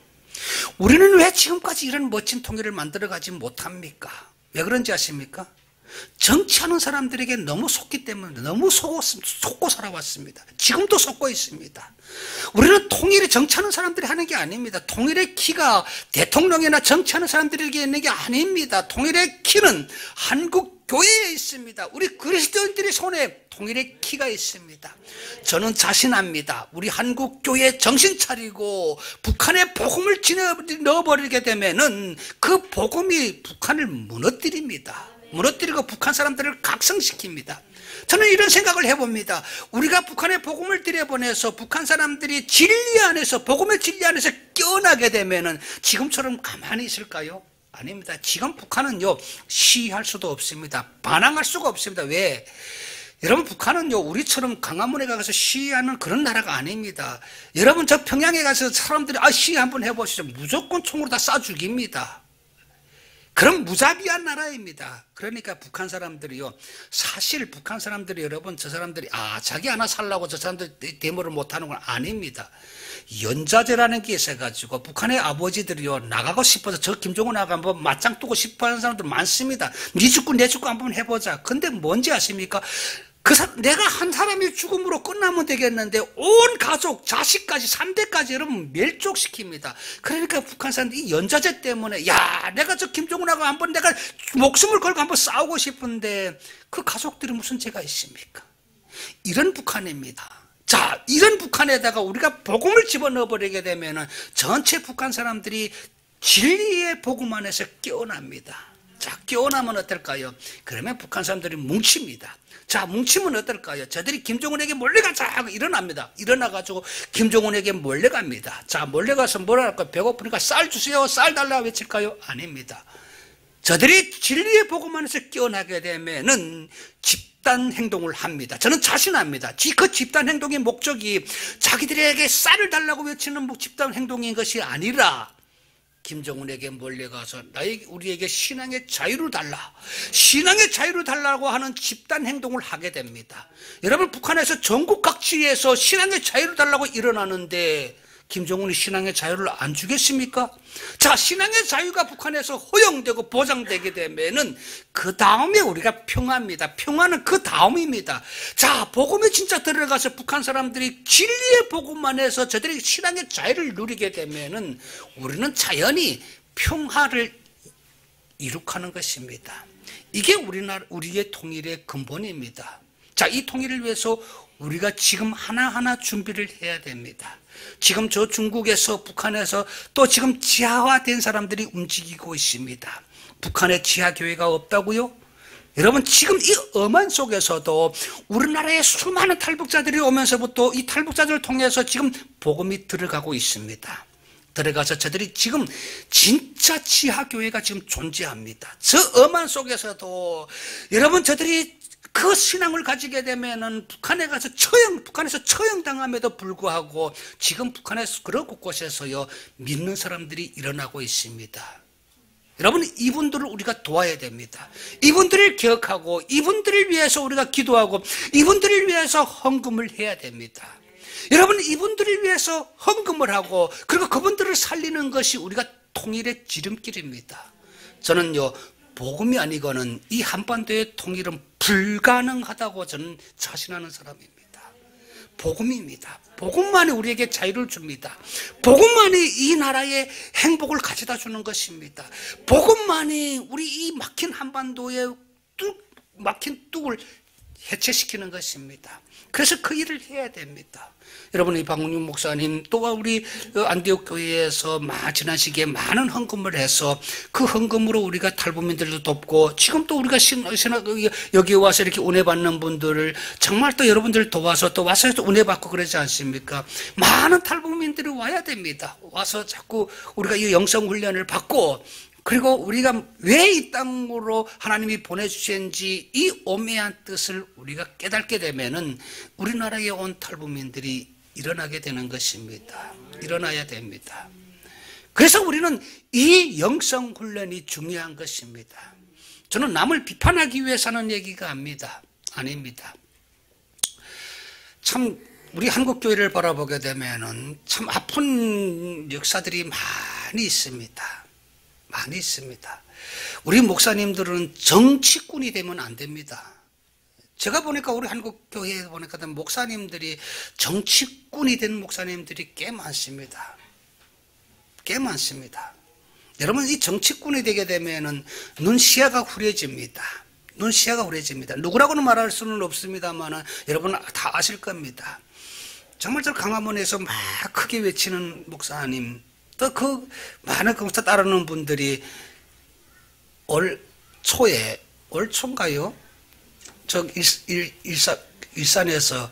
우리는 왜 지금까지 이런 멋진 통일을 만들어가지 못합니까? 왜 그런지 아십니까? 정치하는 사람들에게 너무 속기 때문에 너무 속고, 속고 살아왔습니다. 지금도 속고 있습니다. 우리는 통일이 정치하는 사람들이 하는 게 아닙니다. 통일의 키가 대통령이나 정치하는 사람들에게 있는 게 아닙니다. 통일의 키는 한국 교회에 있습니다. 우리 그리스도인들의 손에 통일의 키가 있습니다. 저는 자신합니다. 우리 한국 교회 정신 차리고 북한에 복음을 넣어버리게 되면은 그 복음이 북한을 무너뜨립니다. 무너뜨리고 북한 사람들을 각성시킵니다. 저는 이런 생각을 해봅니다. 우리가 북한에 복음을 들여보내서 북한 사람들이 진리 안에서, 복음의 진리 안에서 깨어나게 되면은 지금처럼 가만히 있을까요? 아닙니다. 지금 북한은요, 시위할 수도 없습니다. 반항할 수가 없습니다. 왜? 여러분, 북한은요, 우리처럼 광화문에 가서 시위하는 그런 나라가 아닙니다. 여러분, 저 평양에 가서 사람들이 아, 시위 한번 해보시죠. 무조건 총으로 다 쏴 죽입니다. 그런 무자비한 나라입니다. 그러니까 북한 사람들이요, 사실 북한 사람들이, 여러분, 저 사람들이 아, 자기 하나 살라고 저 사람들 데모를 못하는 건 아닙니다. 연자제라는 게 있어가지고 북한의 아버지들이요, 나가고 싶어서 저 김정은하고 한번 맞짱 뜨고 싶어하는 사람들 많습니다. 네 죽고 내 죽고 한번 해보자. 근데 뭔지 아십니까? 그 사, 내가 한 사람이 죽음으로 끝나면 되겠는데 온 가족, 자식까지, 삼 대까지 여러분 멸족시킵니다. 그러니까 북한 사람들이 이 연자제 때문에 야, 내가 저 김정은하고 한번 내가 목숨을 걸고 한번 싸우고 싶은데 그 가족들이 무슨 죄가 있습니까? 이런 북한입니다. 자, 이런 북한에다가 우리가 복음을 집어넣어버리게 되면은 전체 북한 사람들이 진리의 복음 안에서 깨어납니다. 자, 깨어나면 어떨까요? 그러면 북한 사람들이 뭉칩니다. 자, 뭉치면 어떨까요? 저들이 김정은에게 몰래가자 하고 일어납니다. 일어나가지고 김정은에게 몰래갑니다. 자, 몰래가서 뭐라 할까요? 배고프니까 쌀 주세요. 쌀 달라고 외칠까요? 아닙니다. 저들이 진리의 복음 안에서 깨어나게 되면은 집단 행동을 합니다. 저는 자신합니다. 그 집단 행동의 목적이 자기들에게 쌀을 달라고 외치는 집단 행동인 것이 아니라 김정은에게 몰려가서 나에게, 우리에게 신앙의 자유를 달라, 신앙의 자유를 달라고 하는 집단 행동을 하게 됩니다. 여러분, 북한에서 전국 각지에서 신앙의 자유를 달라고 일어나는데 김정은이 신앙의 자유를 안 주겠습니까? 자, 신앙의 자유가 북한에서 허용되고 보장되게 되면은 그 다음에 우리가 평화입니다. 평화는 그 다음입니다. 자, 복음에 진짜 들어가서 북한 사람들이 진리의 복음 안에서 저들이 신앙의 자유를 누리게 되면은 우리는 자연히 평화를 이룩하는 것입니다. 이게 우리나라, 우리의 통일의 근본입니다. 자, 이 통일을 위해서 우리가 지금 하나하나 준비를 해야 됩니다. 지금 저 중국에서, 북한에서 또 지금 지하화된 사람들이 움직이고 있습니다. 북한에 지하교회가 없다고요? 여러분, 지금 이 엄한 속에서도 우리나라에 수많은 탈북자들이 오면서부터 이 탈북자들을 통해서 지금 복음이 들어가고 있습니다. 들어가서 저들이 지금 진짜 지하교회가 지금 존재합니다. 저 엄한 속에서도 여러분, 저들이 그 신앙을 가지게 되면은 북한에 가서 처형, 북한에서 처형당함에도 불구하고 지금 북한에서 그런 곳곳에서요, 믿는 사람들이 일어나고 있습니다. 여러분, 이분들을 우리가 도와야 됩니다. 이분들을 기억하고 이분들을 위해서 우리가 기도하고 이분들을 위해서 헌금을 해야 됩니다. 여러분, 이분들을 위해서 헌금을 하고 그리고 그분들을 살리는 것이 우리가 통일의 지름길입니다. 저는요, 복음이 아니고는 이 한반도의 통일은 불가능하다고 저는 자신하는 사람입니다. 복음입니다. 복음만이 우리에게 자유를 줍니다. 복음만이 이 나라의 행복을 가져다 주는 것입니다. 복음만이 우리 이 막힌 한반도의 뚝, 막힌 뚝을 해체시키는 것입니다. 그래서 그 일을 해야 됩니다. 여러분, 이 박문윤 목사님 또한 우리 안디옥 교회에서 지난 시기에 많은 헌금을 해서 그 헌금으로 우리가 탈북민들도 돕고 지금 또 우리가 여기 와서 이렇게 은혜 받는 분들을 정말 또 여러분들 도와서 또 와서 또 은혜 받고 그러지 않습니까? 많은 탈북민들이 와야 됩니다. 와서 자꾸 우리가 이 영성 훈련을 받고 그리고 우리가 왜 이 땅으로 하나님이 보내주셨는지 이 오묘한 뜻을 우리가 깨닫게 되면은 우리나라에 온 탈북민들이 일어나게 되는 것입니다. 일어나야 됩니다. 그래서 우리는 이 영성 훈련이 중요한 것입니다. 저는 남을 비판하기 위해서 하는 얘기가 아닙니다. 아닙니다. 참 우리 한국 교회를 바라보게 되면은 참 아픈 역사들이 많이 있습니다. 많이 있습니다. 우리 목사님들은 정치꾼이 되면 안 됩니다. 제가 보니까 우리 한국 교회에 보니까 목사님들이 정치꾼이 된 목사님들이 꽤 많습니다. 꽤 많습니다. 여러분, 이 정치꾼이 되게 되면은 눈 시야가 흐려집니다. 눈 시야가 흐려집니다. 누구라고는 말할 수는 없습니다만 여러분 다 아실 겁니다. 정말 저 강화문에서 막 크게 외치는 목사님, 또 그 많은 그것을 따르는 분들이 올 초에, 올 초인가요? 저 일, 일, 일사, 일산에서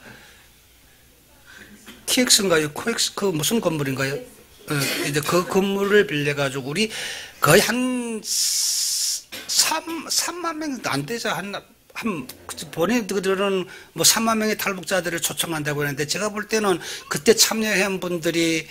티엑스인가요? 코엑스, 그 무슨 건물인가요? 어, 이제 그 건물을 빌려가지고 우리 거의 한 삼, 삼만 명도 안 되죠. 한, 한, 본인들은 뭐 삼만 명의 탈북자들을 초청한다고 했는데 제가 볼 때는 그때 참여한 분들이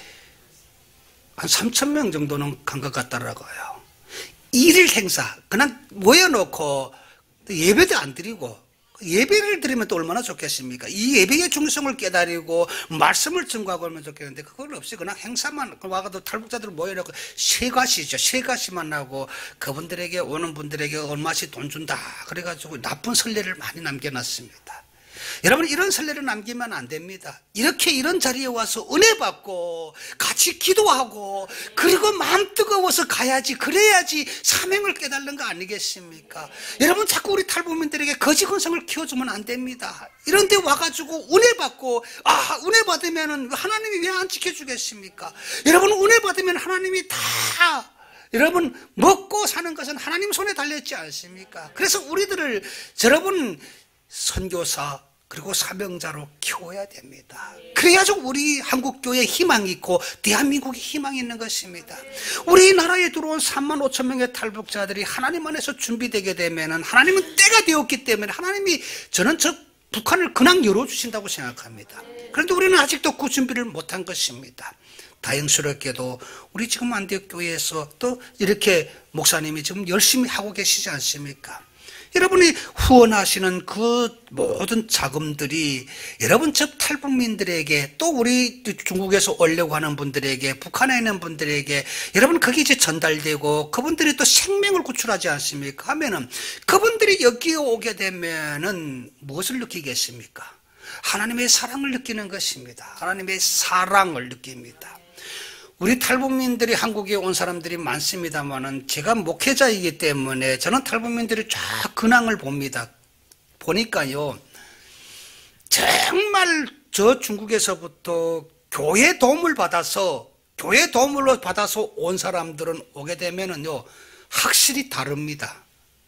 한 삼천 명 정도는 간 것 같더라고요. 일일 행사, 그냥 모여놓고 예배도 안 드리고 예배를 드리면 또 얼마나 좋겠습니까? 이 예배의 중요성을 깨달이고 말씀을 증거하고 하면 좋겠는데 그걸 없이 그냥 행사만 와가지고 탈북자들 모여놓고 쇠가시죠. 쇠가시만 하고 그분들에게 오는 분들에게 얼마씩 돈 준다 그래가지고 나쁜 선례를 많이 남겨놨습니다. 여러분 이런 선례를 남기면 안 됩니다. 이렇게 이런 자리에 와서 은혜 받고 같이 기도하고 그리고 마음 뜨거워서 가야지, 그래야지 사명을 깨달는 거 아니겠습니까? 여러분 자꾸 우리 탈북민들에게 거지 근성을 키워주면 안 됩니다. 이런 데 와가지고 은혜 받고 아 은혜 받으면 하나님이 왜 안 지켜주겠습니까? 여러분 은혜 받으면 하나님이 다 여러분 먹고 사는 것은 하나님 손에 달려있지 않습니까? 그래서 우리들을 여러분 선교사 그리고 사명자로 키워야 됩니다. 그래야지 우리 한국교회에 희망이 있고 대한민국에 희망이 있는 것입니다. 우리나라에 들어온 삼만 오천 명의 탈북자들이 하나님 안에서 준비되게 되면 하나님은 때가 되었기 때문에 하나님이 저는 저 북한을 그냥 열어주신다고 생각합니다. 그런데 우리는 아직도 그 준비를 못한 것입니다. 다행스럽게도 우리 지금 안디옥교회에서 또 이렇게 목사님이 지금 열심히 하고 계시지 않습니까? 여러분이 후원하시는 그 모든 자금들이 여러분 즉 탈북민들에게 또 우리 중국에서 오려고 하는 분들에게 북한에 있는 분들에게 여러분 그게 이제 전달되고 그분들이 또 생명을 구출하지 않습니까? 하면은 그분들이 여기에 오게 되면은 무엇을 느끼겠습니까? 하나님의 사랑을 느끼는 것입니다. 하나님의 사랑을 느낍니다. 우리 탈북민들이 한국에 온 사람들이 많습니다만은 제가 목회자이기 때문에 저는 탈북민들이 쫙 근황을 봅니다. 보니까요, 정말 저 중국에서부터 교회 도움을 받아서 교회 도움을 받아서 온 사람들은 오게 되면은요 확실히 다릅니다.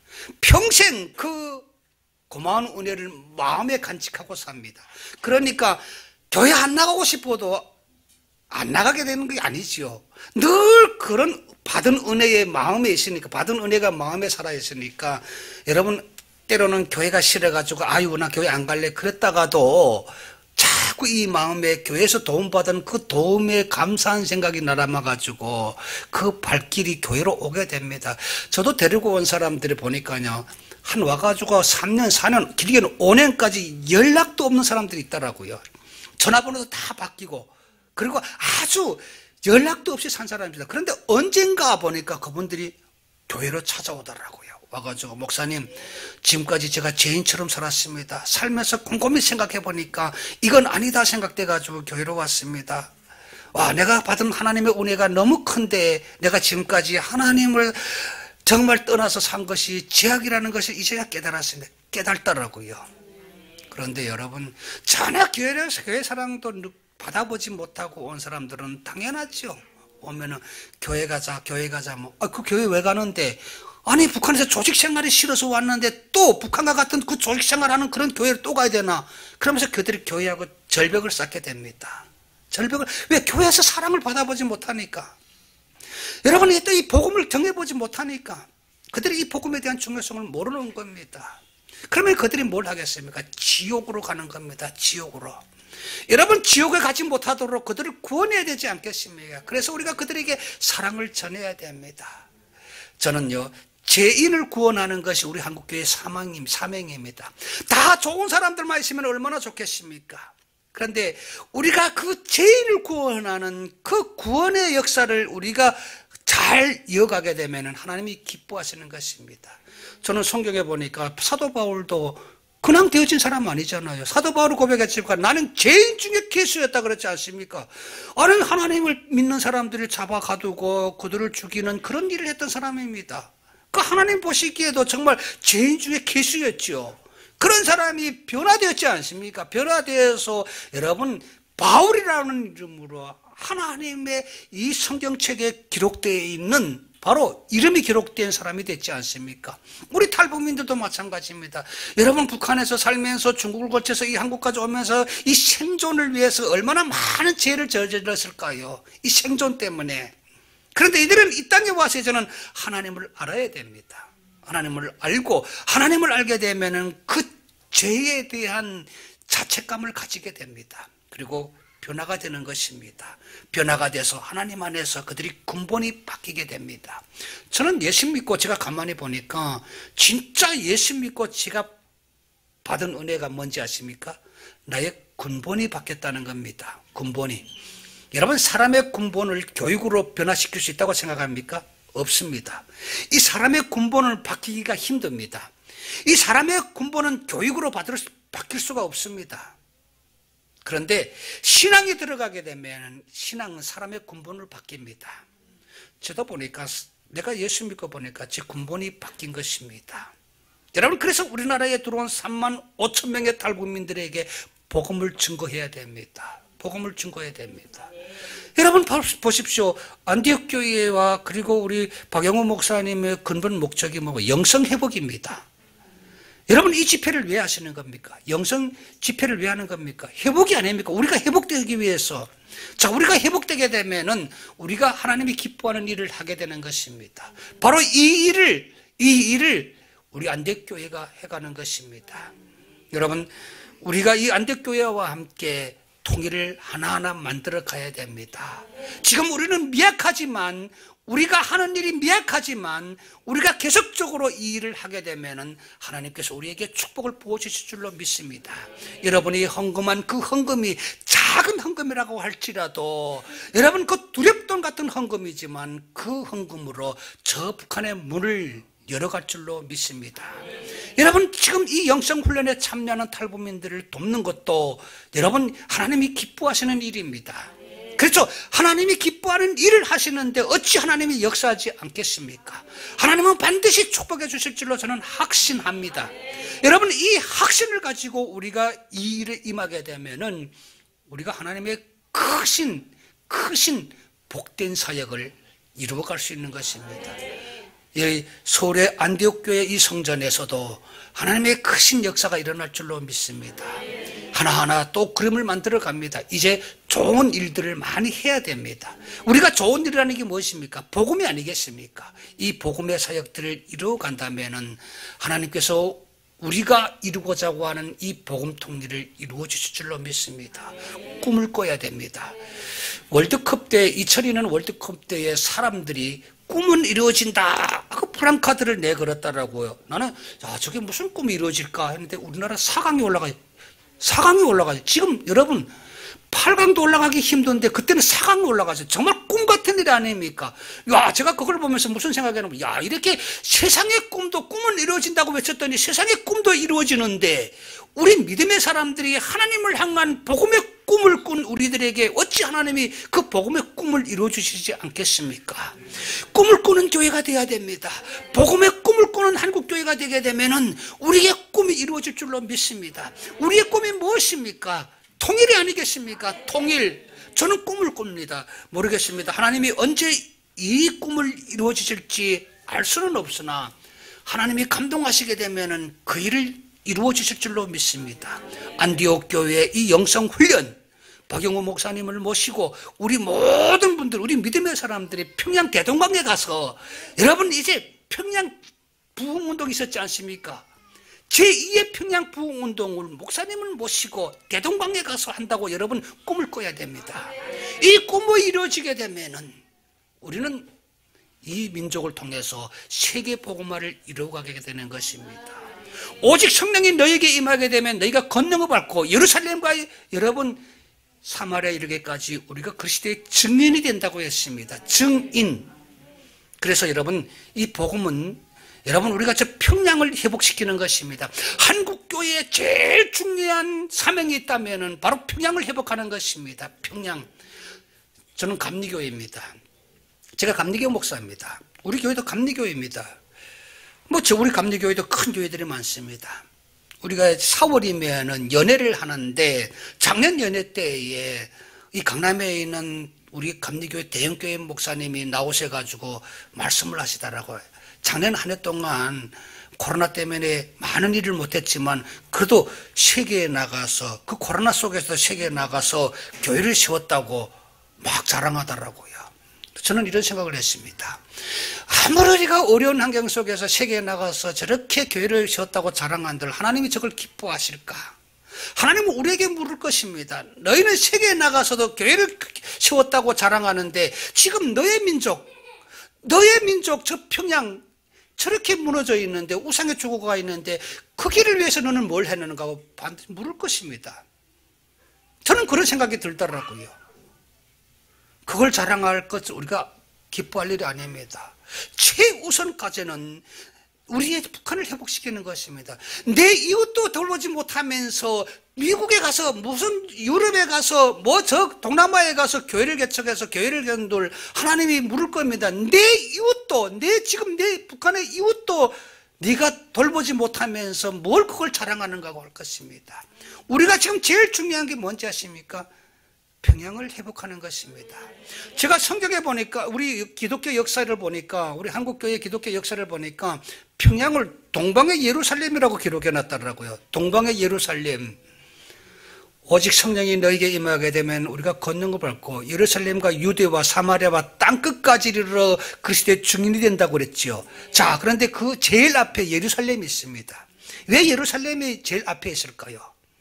평생 그 고마운 은혜를 마음에 간직하고 삽니다. 그러니까 교회 안 나가고 싶어도 안 나가게 되는 게 아니지요. 늘 그런 받은 은혜의 마음에 있으니까, 받은 은혜가 마음에 살아있으니까, 여러분, 때로는 교회가 싫어가지고, 아유, 나 교회 안 갈래. 그랬다가도 자꾸 이 마음에 교회에서 도움받은 그 도움에 감사한 생각이 날아가지고, 그 발길이 교회로 오게 됩니다. 저도 데리고 온 사람들이 보니까요, 한 와가지고 삼 년, 사 년, 길게는 오 년까지 연락도 없는 사람들이 있더라고요. 전화번호도 다 바뀌고, 그리고 아주 연락도 없이 산 사람입니다. 그런데 언젠가 보니까 그분들이 교회로 찾아오더라고요. 와가지고 목사님 지금까지 제가 죄인처럼 살았습니다. 살면서 곰곰이 생각해 보니까 이건 아니다 생각돼가지고 교회로 왔습니다. 와, 내가 받은 하나님의 은혜가 너무 큰데 내가 지금까지 하나님을 정말 떠나서 산 것이 죄악이라는 것을 이제야 깨달았습니다. 깨달더라고요. 그런데 여러분 전혀 교회에서 교회 사랑도 받아보지 못하고 온 사람들은 당연하죠. 오면은 교회 가자, 교회 가자, 뭐, 아, 그 교회 왜 가는데? 아니, 북한에서 조직 생활이 싫어서 왔는데 또 북한과 같은 그 조직 생활하는 그런 교회를 또 가야 되나? 그러면서 그들이 교회하고 절벽을 쌓게 됩니다. 절벽을, 왜 교회에서 사랑을 받아보지 못하니까? 여러분이 또 이 복음을 정해보지 못하니까 그들이 이 복음에 대한 중요성을 모르는 겁니다. 그러면 그들이 뭘 하겠습니까? 지옥으로 가는 겁니다. 지옥으로. 여러분 지옥에 가지 못하도록 그들을 구원해야 되지 않겠습니까? 그래서 우리가 그들에게 사랑을 전해야 됩니다. 저는요 죄인을 구원하는 것이 우리 한국교회의 사명입니다. 다 좋은 사람들만 있으면 얼마나 좋겠습니까? 그런데 우리가 그 죄인을 구원하는 그 구원의 역사를 우리가 잘 이어가게 되면 하나님이 기뻐하시는 것입니다. 저는 성경에 보니까 사도 바울도 그냥 되어진 사람 아니잖아요. 사도 바울은 고백했지만 나는 죄인 중에 괴수였다 그랬지 않습니까? 아니 하나님을 믿는 사람들을 잡아 가두고 그들을 죽이는 그런 일을 했던 사람입니다. 그 하나님 보시기에도 정말 죄인 중에 괴수였죠. 그런 사람이 변화되었지 않습니까? 변화되어서 여러분 바울이라는 이름으로 하나님의 이 성경책에 기록되어 있는 바로 이름이 기록된 사람이 됐지 않습니까? 우리 탈북민들도 마찬가지입니다. 여러분 북한에서 살면서 중국을 거쳐서 이 한국까지 오면서 이 생존을 위해서 얼마나 많은 죄를 저질렀을까요? 이 생존 때문에. 그런데 이들은 이 땅에 와서 저는 하나님을 알아야 됩니다. 하나님을 알고 하나님을 알게 되면은 그 죄에 대한 자책감을 가지게 됩니다. 그리고 변화가 되는 것입니다. 변화가 돼서 하나님 안에서 그들이 근본이 바뀌게 됩니다. 저는 예수 믿고 제가 가만히 보니까 진짜 예수 믿고 제가 받은 은혜가 뭔지 아십니까? 나의 근본이 바뀌었다는 겁니다. 근본이. 여러분 사람의 근본을 교육으로 변화시킬 수 있다고 생각합니까? 없습니다. 이 사람의 근본을 바뀌기가 힘듭니다. 이 사람의 근본은 교육으로 받을, 바뀔 수가 없습니다. 그런데 신앙이 들어가게 되면 신앙은 사람의 근본을 바뀝니다. 저도 보니까 내가 예수 믿고 보니까 제 근본이 바뀐 것입니다. 여러분 그래서 우리나라에 들어온 삼만 오천 명의 탈북민들에게 복음을 증거해야 됩니다. 복음을 증거해야 됩니다. 여러분 보십시오. 안디옥 교회와 그리고 우리 박영호 목사님의 근본 목적이 뭐고 영성회복입니다. 여러분 이 집회를 왜 하시는 겁니까? 영성 집회를 왜 하는 겁니까? 회복이 아닙니까? 우리가 회복되기 위해서. 자, 우리가 회복되게 되면은 우리가 하나님이 기뻐하는 일을 하게 되는 것입니다. 바로 이 일을 이 일을 우리 안대교회가 해가는 것입니다. 여러분 우리가 이 안대교회와 함께 통일을 하나하나 만들어 가야 됩니다. 지금 우리는 미약하지만 우리가 하는 일이 미약하지만 우리가 계속적으로 이 일을 하게 되면 하나님께서 우리에게 축복을 부어주실 줄로 믿습니다. 여러분이 헌금한 그 헌금이 작은 헌금이라고 할지라도 여러분 그 두렵돈 같은 헌금이지만 그 헌금으로 저 북한의 문을 열어갈 줄로 믿습니다. 여러분 지금 이 영성훈련에 참여하는 탈북민들을 돕는 것도 여러분 하나님이 기뻐하시는 일입니다. 그렇죠. 하나님이 기뻐하는 일을 하시는데 어찌 하나님이 역사하지 않겠습니까? 하나님은 반드시 축복해 주실 줄로 저는 확신합니다. 여러분 이 확신을 가지고 우리가 이 일에 임하게 되면은 우리가 하나님의 크신 크신 복된 사역을 이루어갈 수 있는 것입니다. 서울의 안디옥 교회 이 성전에서도 하나님의 크신 역사가 일어날 줄로 믿습니다. 하나하나 또 그림을 만들어 갑니다. 이제 좋은 일들을 많이 해야 됩니다. 우리가 좋은 일이라는 게 무엇입니까? 복음이 아니겠습니까? 이 복음의 사역들을 이루어 간다면은 하나님께서 우리가 이루고자 하는 이 복음 통일을 이루어 주실 줄로 믿습니다. 꿈을 꿔야 됩니다. 월드컵 때 이천이 년 월드컵 때에 사람들이 꿈은 이루어진다 하고 프랑카드를 내걸었다라고요. 나는 야 저게 무슨 꿈이 이루어질까 했는데 우리나라 사 강에 올라가요. 사 강에 올라가요. 지금 여러분 팔 강도 올라가기 힘든데 그때는 사 강에 올라가서 정말 꿈 같은 일 아닙니까? 야 제가 그걸 보면서 무슨 생각이 나면 야 이렇게 세상의 꿈도 꿈은 이루어진다고 외쳤더니 세상의 꿈도 이루어지는데 우리 믿음의 사람들이 하나님을 향한 복음의 꿈을 꾼 우리들에게 어찌 하나님이 그 복음의 꿈을 이루어 주시지 않겠습니까? 꿈을 꾸는 교회가 되어야 됩니다. 복음의 꿈을 꾸는 한국교회가 되게 되면은 우리의 꿈이 이루어질 줄로 믿습니다. 우리의 꿈이 무엇입니까? 통일이 아니겠습니까? 통일. 저는 꿈을 꿉니다. 모르겠습니다. 하나님이 언제 이 꿈을 이루어 주실지 알 수는 없으나 하나님이 감동하시게 되면은 그 일을 이루어 주실 줄로 믿습니다. 안디옥 교회의 이 영성 훈련 박영호 목사님을 모시고 우리 모든 분들 우리 믿음의 사람들이 평양 대동강에 가서 여러분 이제 평양 부흥운동이 있었지 않습니까? 제이의 평양 부흥운동을 목사님을 모시고 대동강에 가서 한다고 여러분 꿈을 꿔야 됩니다. 이 꿈이 이루어지게 되면은 우리는 이 민족을 통해서 세계 복음화를 이루어가게 되는 것입니다. 오직 성령이 너에게 임하게 되면 너희가 권능을 받고 예루살렘과 여러분 사마리아 이르기까지 우리가 그리스도의 증인이 된다고 했습니다. 증인. 그래서 여러분 이 복음은 여러분 우리가 저 평양을 회복시키는 것입니다. 한국교회에 제일 중요한 사명이 있다면 바로 평양을 회복하는 것입니다. 평양. 저는 감리교회입니다. 제가 감리교 목사입니다. 우리 교회도 감리교회입니다. 뭐 저 우리 감리교회도 큰 교회들이 많습니다. 우리가 사월이면은 연회를 하는데 작년 연회 때에 이 강남에 있는 우리 감리교회 대형교회 목사님이 나오셔가지고 말씀을 하시더라고요. 작년 한 해 동안 코로나 때문에 많은 일을 못했지만 그래도 세계에 나가서 그 코로나 속에서 세계에 나가서 교회를 세웠다고 막 자랑하더라고요. 저는 이런 생각을 했습니다. 아무리가 어려운 환경 속에서 세계에 나가서 저렇게 교회를 세웠다고 자랑한들 하나님이 저걸 기뻐하실까? 하나님은 우리에게 물을 것입니다. 너희는 세계에 나가서도 교회를 세웠다고 자랑하는데 지금 너의 민족, 너의 민족 저 평양 저렇게 무너져 있는데 우상에 죽어가 있는데 그 길을 위해서 너는 뭘 했는가 하고 반드시 물을 것입니다. 저는 그런 생각이 들더라고요. 그걸 자랑할 것 우리가 기뻐할 일이 아닙니다. 최우선 과제는 우리의 북한을 회복시키는 것입니다. 내 이웃도 돌보지 못하면서 미국에 가서 무슨 유럽에 가서 뭐 저 동남아에 가서 교회를 개척해서 교회를 견돌 하나님이 물을 겁니다. 내 이웃도 내 지금 내 북한의 이웃도 네가 돌보지 못하면서 뭘 그걸 자랑하는가 할 것입니다. 우리가 지금 제일 중요한 게 뭔지 아십니까? 평양을 회복하는 것입니다. 제가 성경에 보니까 우리 기독교 역사를 보니까 우리 한국교회 기독교 역사를 보니까 평양을 동방의 예루살렘이라고 기록해 놨더라고요. 동방의 예루살렘. 오직 성령이 너에게 임하게 되면 우리가 걷는 밟고 예루살렘과 유대와 사마리아와 땅끝까지 이르러 그리스도의 증인이 된다고 그랬죠. 자, 그런데 그 제일 앞에 예루살렘이 있습니다. 왜 예루살렘이 제일 앞에 있을까요?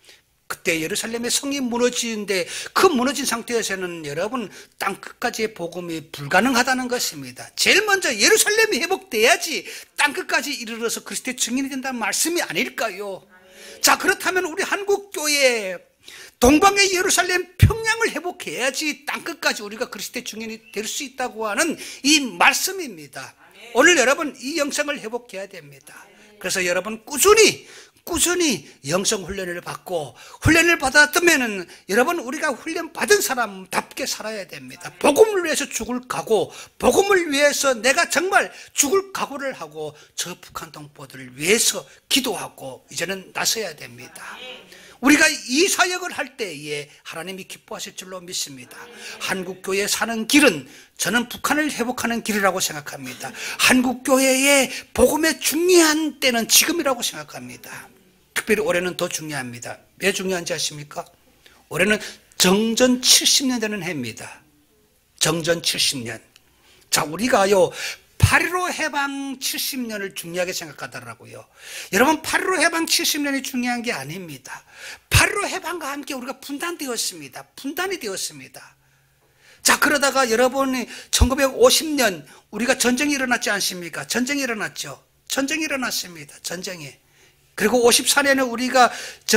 그때 예루살렘의 성이 무너지는데 그 무너진 상태에서는 여러분 땅끝까지의 복음이 불가능하다는 것입니다. 제일 먼저 예루살렘이 회복돼야지 땅끝까지 이르러서 그리스도의 증인이 된다는 말씀이 아닐까요? 자, 그렇다면 우리 한국교회 동방의 예루살렘 평양을 회복해야지 땅끝까지 우리가 그리스도의 증인이 될 수 있다고 하는 이 말씀입니다. 오늘 여러분 이 영성을 회복해야 됩니다. 그래서 여러분 꾸준히 꾸준히 영성 훈련을 받고 훈련을 받았다면 여러분 우리가 훈련 받은 사람답게 살아야 됩니다. 복음을 위해서 죽을 각오, 복음을 위해서 내가 정말 죽을 각오를 하고 저 북한 동포들을 위해서 기도하고 이제는 나서야 됩니다. 우리가 이 사역을 할 때에 하나님이 기뻐하실 줄로 믿습니다. 한국교회 사는 길은 저는 북한을 회복하는 길이라고 생각합니다. 한국교회의 복음의 중요한 때는 지금이라고 생각합니다. 특별히 올해는 더 중요합니다. 왜 중요한지 아십니까? 올해는 정전 칠십 년 되는 해입니다. 정전 칠십 년. 자, 우리가요 팔일오 해방 칠십 년을 중요하게 생각하더라고요. 여러분 팔일오 해방 칠십 년이 중요한 게 아닙니다. 팔일오 해방과 함께 우리가 분단되었습니다. 분단이 되었습니다. 자, 그러다가 여러분이 천구백오십 년 우리가 전쟁이 일어났지 않습니까? 전쟁이 일어났죠. 전쟁이 일어났습니다. 전쟁이. 그리고 오십사 년에 우리가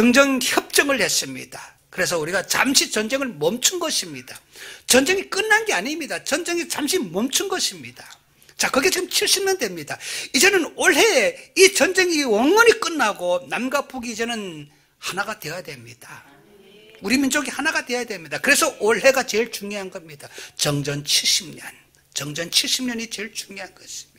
정전협정을 했습니다. 그래서 우리가 잠시 전쟁을 멈춘 것입니다. 전쟁이 끝난 게 아닙니다. 전쟁이 잠시 멈춘 것입니다. 자, 그게 지금 칠십 년 됩니다. 이제는 올해 이 전쟁이 영원히 끝나고 남과 북이 이제는 하나가 되어야 됩니다. 우리 민족이 하나가 되어야 됩니다. 그래서 올해가 제일 중요한 겁니다. 정전 칠십 년. 정전 칠십 년이 제일 중요한 것입니다.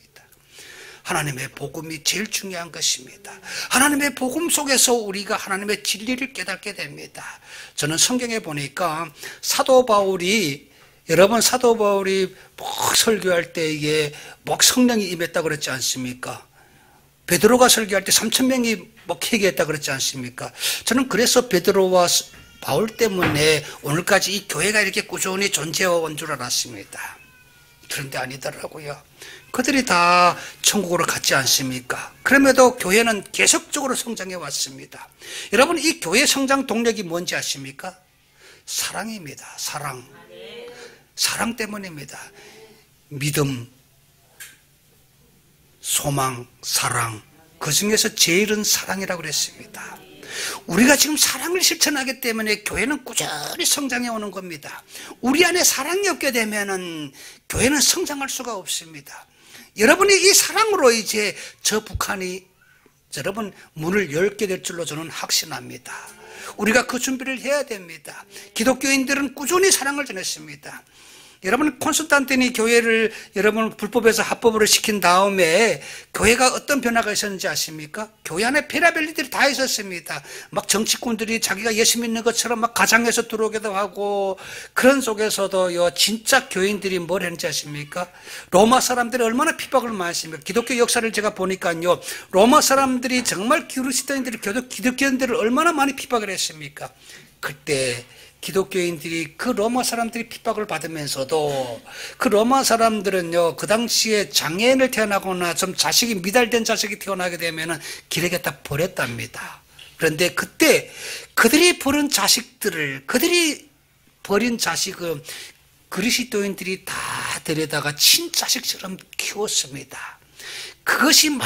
하나님의 복음이 제일 중요한 것입니다. 하나님의 복음 속에서 우리가 하나님의 진리를 깨닫게 됩니다. 저는 성경에 보니까 사도 바울이 여러분 사도 바울이 막 설교할 때 이게 막 성령이 임했다고 그랬지 않습니까? 베드로가 설교할 때 삼천 명이 막 회개했다고 그랬지 않습니까? 저는 그래서 베드로와 바울 때문에 오늘까지 이 교회가 이렇게 꾸준히 존재해온 줄 알았습니다. 그런데 아니더라고요. 그들이 다 천국으로 갔지 않습니까? 그럼에도 교회는 계속적으로 성장해 왔습니다. 여러분 이 교회 성장 동력이 뭔지 아십니까? 사랑입니다. 사랑. 사랑 때문입니다. 믿음, 소망, 사랑. 그 중에서 제일은 사랑이라고 그랬습니다. 우리가 지금 사랑을 실천하기 때문에 교회는 꾸준히 성장해 오는 겁니다. 우리 안에 사랑이 없게 되면은 교회는 성장할 수가 없습니다. 여러분이 이 사랑으로 이제 저 북한이 여러분 문을 열게 될 줄로 저는 확신합니다. 우리가 그 준비를 해야 됩니다. 기독교인들은 꾸준히 사랑을 전했습니다. 여러분, 콘스탄티니 교회를 여러분 불법에서 합법으로 시킨 다음에 교회가 어떤 변화가 있었는지 아십니까? 교회 안에 별의별 일들이 다 있었습니다. 막 정치꾼들이 자기가 예수 믿는 것처럼 막 가장해서 들어오기도 하고, 그런 속에서도요, 진짜 교인들이 뭘 했는지 아십니까? 로마 사람들이 얼마나 핍박을 많이 했습니까? 기독교 역사를 제가 보니까요, 로마 사람들이 정말 그리스도인들이 기독교인들을 얼마나 많이 핍박을 했습니까? 그때 기독교인들이 그 로마 사람들이 핍박을 받으면서도 그 로마 사람들은요, 그 당시에 장애인을 태어나거나 좀 자식이 미달된 자식이 태어나게 되면은 길에 갖다 버렸답니다. 그런데 그때 그들이 버린 자식들을, 그들이 버린 자식은 그리스도인들이 다 데려다가 친자식처럼 키웠습니다. 그것이 막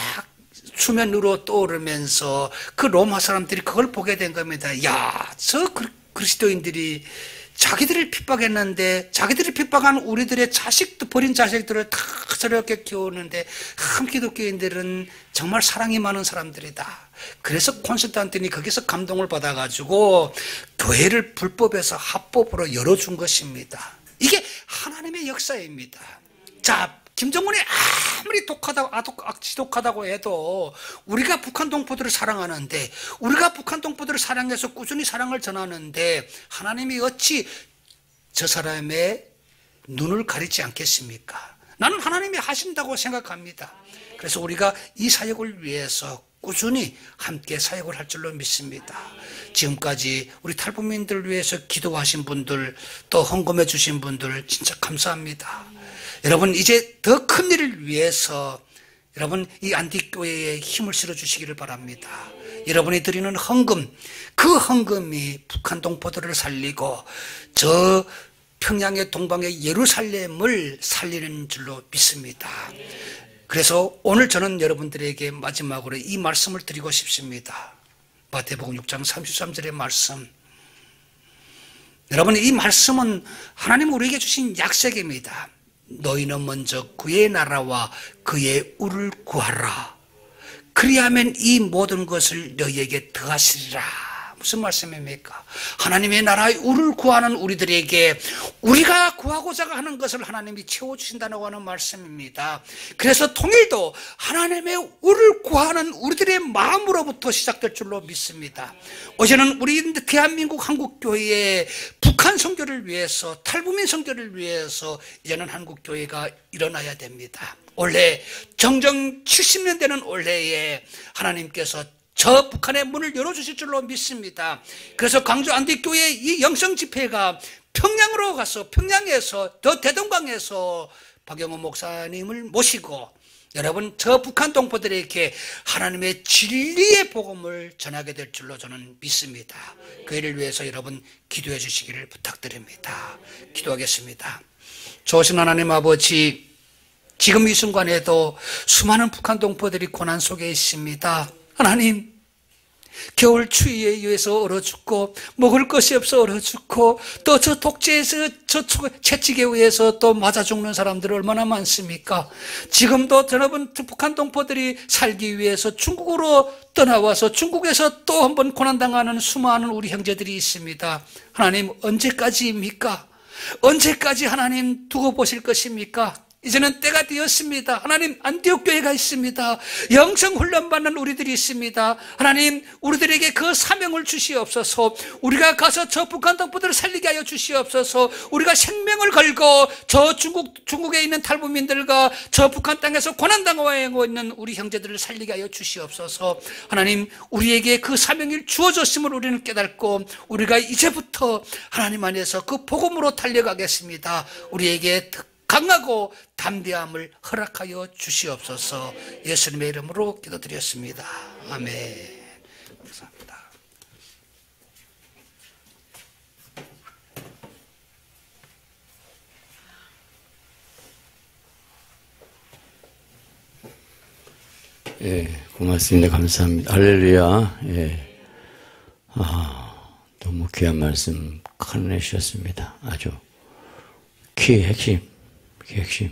수면으로 떠오르면서 그 로마 사람들이 그걸 보게 된 겁니다. 야, 저 그리스도인들이 자기들을 핍박했는데, 자기들이 핍박한 우리들의 자식도, 버린 자식들을 다 저렇게 키우는데, 참 기독교인들은 정말 사랑이 많은 사람들이다. 그래서 콘스탄틴이 거기서 감동을 받아가지고 교회를 불법에서 합법으로 열어준 것입니다. 이게 하나님의 역사입니다. 자, 김정은이 아무리 독하다고, 지독하다고 해도 우리가 북한 동포들을 사랑하는데, 우리가 북한 동포들을 사랑해서 꾸준히 사랑을 전하는데, 하나님이 어찌 저 사람의 눈을 가리지 않겠습니까? 나는 하나님이 하신다고 생각합니다. 그래서 우리가 이 사역을 위해서 꾸준히 함께 사역을 할 줄로 믿습니다. 지금까지 우리 탈북민들을 위해서 기도하신 분들, 또 헌금해 주신 분들 진짜 감사합니다. 여러분, 이제 더 큰 일을 위해서 여러분 이 안디교회에 힘을 실어 주시기를 바랍니다. 여러분이 드리는 헌금, 그 헌금이 북한 동포들을 살리고 저 평양의 동방의 예루살렘을 살리는 줄로 믿습니다. 그래서 오늘 저는 여러분들에게 마지막으로 이 말씀을 드리고 싶습니다. 마태복음 육 장 삼십삼 절의 말씀. 여러분, 이 말씀은 하나님 우리에게 주신 약속입니다. 너희는 먼저 그의 나라와 그의 의를 구하라. 그리하면 이 모든 것을 너희에게 더하시리라. 무슨 말씀입니까? 하나님의 나라의 의를 구하는 우리들에게 우리가 구하고자 하는 것을 하나님이 채워주신다고 하는 말씀입니다. 그래서 통일도 하나님의 의를 구하는 우리들의 마음으로부터 시작될 줄로 믿습니다. 어제는 우리 대한민국 한국교회의 북한 선교를 위해서, 탈북민 선교를 위해서 이제는 한국교회가 일어나야 됩니다. 올해 정정 칠십 년 되는 올해에 하나님께서 저 북한의 문을 열어주실 줄로 믿습니다. 그래서 광주 안디교회 이 영성 집회가 평양으로 가서, 평양에서, 더 대동강에서 박영호 목사님을 모시고 여러분 저 북한 동포들에게 하나님의 진리의 복음을 전하게 될 줄로 저는 믿습니다. 그 일을 위해서 여러분 기도해 주시기를 부탁드립니다. 기도하겠습니다. 좋으신 하나님 아버지, 지금 이 순간에도 수많은 북한 동포들이 고난 속에 있습니다. 하나님, 겨울 추위에 의해서 얼어 죽고 먹을 것이 없어 얼어 죽고 또 저 독재에서 저 채찍에 의해서 또 맞아 죽는 사람들 얼마나 많습니까? 지금도 여러분 북한 동포들이 살기 위해서 중국으로 떠나와서 중국에서 또 한번 고난당하는 수많은 우리 형제들이 있습니다. 하나님, 언제까지입니까? 언제까지 하나님 두고 보실 것입니까? 이제는 때가 되었습니다. 하나님, 안디옥 교회가 있습니다. 영성 훈련받는 우리들이 있습니다. 하나님, 우리들에게 그 사명을 주시옵소서. 우리가 가서 저 북한 동포들을 살리게 하여 주시옵소서. 우리가 생명을 걸고 저 중국, 중국에 있는 탈북민들과 저 북한 땅에서 고난당하고 있는 우리 형제들을 살리게 하여 주시옵소서. 하나님, 우리에게 그 사명을 주어졌음을 우리는 깨닫고 우리가 이제부터 하나님 안에서 그 복음으로 달려가겠습니다. 우리에게 강하고 담대함을 허락하여 주시옵소서. 예수님의 이름으로 기도드렸습니다. 아멘. 감사합니다. 예, 고맙습니다. 감사합니다. 할렐루야. 예. 아, 너무 귀한 말씀 꺼내주셨습니다. 아주 키의 핵심. 핵심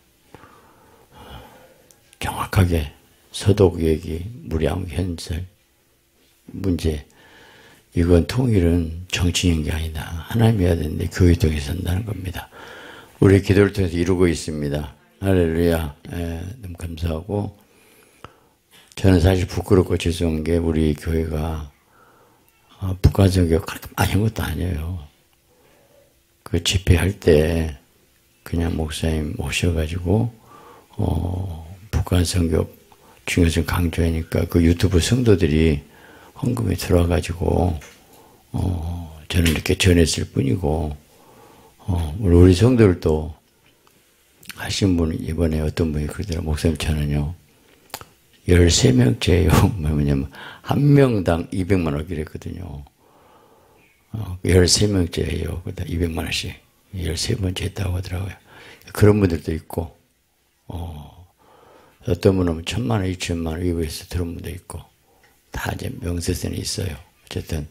정확하게 서독 얘기, 무량 현설 문제, 이건 통일은 정치인 게 아니다. 하나님이 해야 되는데 교회 통해서 한다는 겁니다. 우리 기도를 통해서 이루고 있습니다. 할렐루야. 예, 너무 감사하고, 저는 사실 부끄럽고 죄송한 게 우리 교회가 어, 북한선교 그렇게 많이 한 것도 아니에요. 그 집회할 때 그냥 목사님 모셔가지고 어, 북한선교 중요성 강조하니까 그 유튜브 성도들이 헌금에 들어와가지고 어, 저는 이렇게 전했을 뿐이고, 어, 우리 성도들도 하신 분, 이번에 어떤 분이 그러더라고요. 목사님, 저는요, 열세 명째예요. 뭐냐면, 한 명당 이백만 원이라 했거든요. 어, 열세 명째예요. 그다 이백만 원씩. 열세 번째 했다고 하더라고요. 그런 분들도 있고, 어, 어떤 분은 천만 원, 이천만 원 위에서 들은 분도 있고, 다 이제 명세서는 있어요. 어쨌든,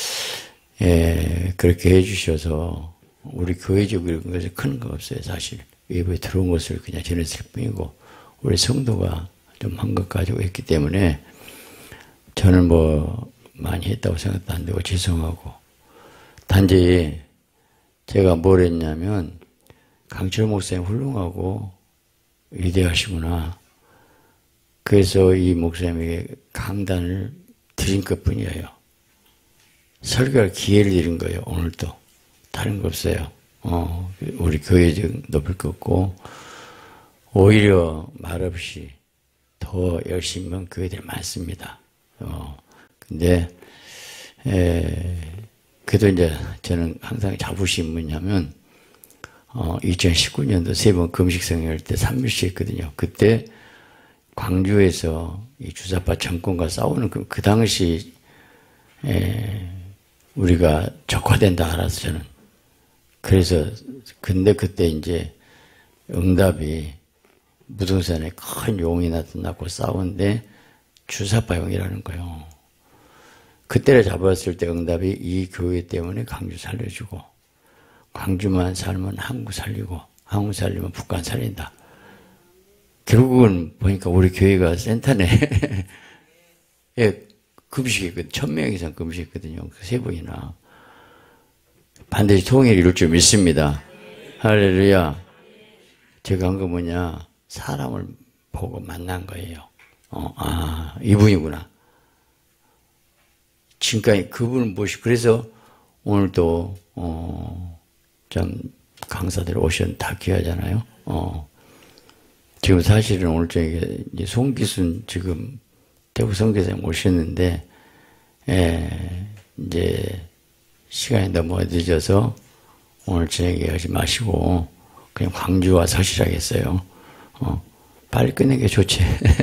예, 그렇게 해주셔서, 우리 교회적으로 것에 큰 거 없어요, 사실. 외부에 들어온 것을 그냥 전했을 뿐이고, 우리 성도가 좀 한 것 가지고 했기 때문에, 저는 뭐, 많이 했다고 생각도 안 되고, 죄송하고. 단지, 제가 뭘 했냐면, 강철 목사님 훌륭하고, 위대하시구나. 그래서 이 목사님에게 강단을 드린 것 뿐이에요. 설교할 기회를 드린 거예요, 오늘도. 다른 거 없어요. 어, 우리 교회적 높일 거 없고, 오히려 말없이 더 열심히 한 교회들이 많습니다. 어, 근데, 에, 그래도 이제 저는 항상 자부심이 뭐냐면, 어, 이천십구 년도 세 번 금식성회할 때 삼일씩 했거든요. 그때 광주에서 이 주사파 정권과 싸우는 그, 그 당시, 에, 우리가 적화된다 알아서 저는. 그래서, 근데 그때 이제 응답이 무등산에 큰 용이 나타나고 싸우는데 주사파 용이라는 거예요. 그때를 잡았을 때 응답이 이 교회 때문에 광주 살려주고, 광주만 살면 한국 살리고, 한국 살리면 북한 살린다. 결국은 보니까 우리 교회가 센터네. 예, 금식했거든요. 천 명 이상 금식했거든요. 세 번이나. 반드시 통일을 이룰 줄 믿습니다. 할렐루야. 제가 한 거 뭐냐. 사람을 보고 만난 거예요. 어, 아, 이분이구나. 지금까지 그분을 모시고, 그래서 오늘도, 어, 참, 강사들 오셨는데 다 귀하잖아요. 어, 지금 사실은 오늘 저녁에 이제 송기순 지금 대구 선교사님 오셨는데, 예, 이제 시간이 너무 늦어서 오늘 저녁에 하지 마시고 그냥 광주와 서시라겠어요. 어, 빨리 끝내는 게 좋지.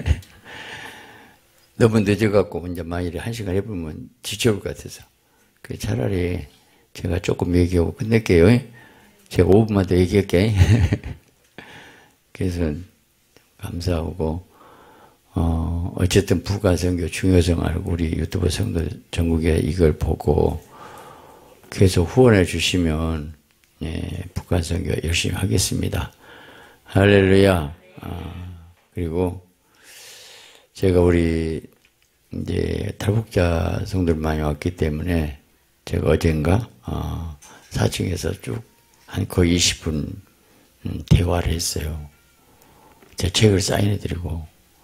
너무 늦어갖고 이제 만일에 한 시간 해보면 지쳐올 것 같아서. 그 차라리 제가 조금 얘기하고 끝낼게요. 제가 오 분만 더 얘기할게. 그래서 감사하고, 어, 어쨌든 북한선교 중요성 알고 우리 유튜브 성도 전국에 이걸 보고 계속 후원해 주시면, 예, 북한선교 열심히 하겠습니다. 할렐루야. 아, 그리고 제가 우리 이제 탈북자 성도들 많이 왔기 때문에 제가 어젠가, 어, 사층에서 쭉 한 거의 이십 분 음, 대화를 했어요. 제 책을 사인해드리고.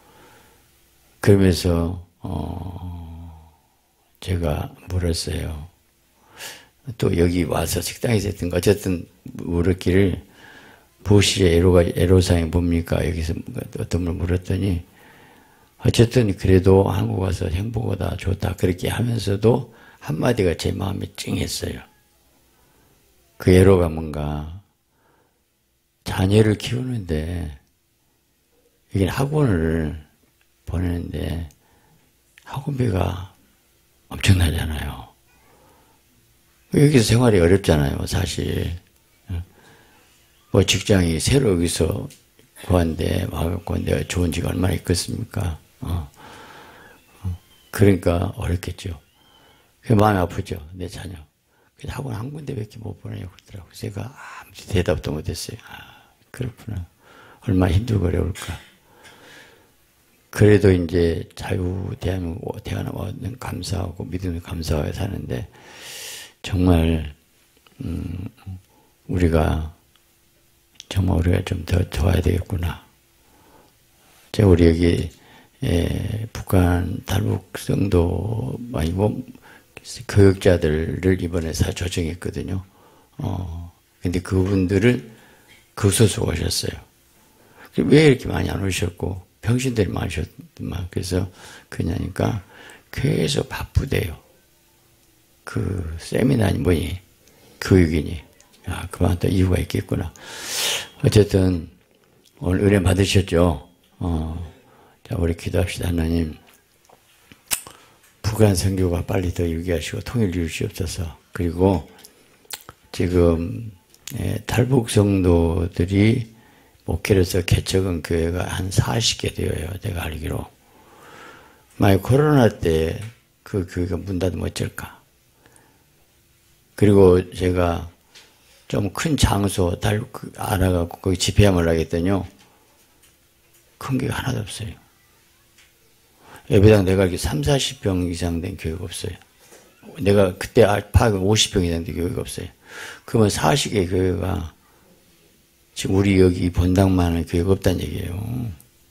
그러면서, 어, 제가 물었어요. 또 여기 와서 식당에서 했던 거, 어쨌든 물었기를, 부실의 애로가, 애로사항이 뭡니까? 여기서 어떤 걸 물었더니, 어쨌든 그래도 한국 와서 행복하다, 좋다, 그렇게 하면서도 한마디가 제 마음에 찡했어요. 그 애로가 뭔가, 자녀를 키우는데, 이게 학원을 보내는데 학원비가 엄청나잖아요. 여기서 생활이 어렵잖아요, 사실. 뭐 직장이 새로 여기서 구한데, 와갖고 내가 좋은 지가 얼마나 있겠습니까? 어. 그러니까 어렵겠죠. 그게 마음이 아프죠, 내 자녀. 그래서 학원 한 군데밖에 못 보내냐고 그러더라고요. 제가 아무 대답도 못했어요. 아, 그렇구나. 얼마나 힘들고 어려울까. 그래도 이제 자유 대한민국 태어나면 감사하고 믿음에 감사하게 사는데 정말 음, 우리가 정말 우리가 좀 더 도와야 되겠구나. 제가 우리 여기 예, 북한 탈북 성도 아니고 교역자들을 이번에 다 조정했거든요. 어, 근데 그분들을 극소수가 오셨어요. 왜 이렇게 많이 안 오셨고 병신들이 많으셨더만. 그래서 그러니까 계속 바쁘대요. 그 세미나니 뭐니 교육이니. 아, 그만 또 이유가 있겠구나. 어쨌든 오늘 은혜 받으셨죠. 어, 자, 우리 기도합시다. 하나님, 북한 선교가 빨리 더 유기하시고 통일 이루시옵소서. 그리고 지금 예, 탈북 성도들이 목회로서 개척한 교회가 한 사십 개 되어요. 제가 알기로. 만약 코로나 때 그 교회가 문 닫으면 어쩔까. 그리고 제가 좀 큰 장소 달 알아갖고 거기 집회함을 하겠더니요. 큰 교회가 하나도 없어요. 예배당 내가 알기로 삼사십 병 이상 된 교회가 없어요. 내가 그때 파악은 오십 병 이상 된 교회가 없어요. 그러면 사십 개 교회가 지금 우리 여기 본당만한 교회가 없다는 얘기예요.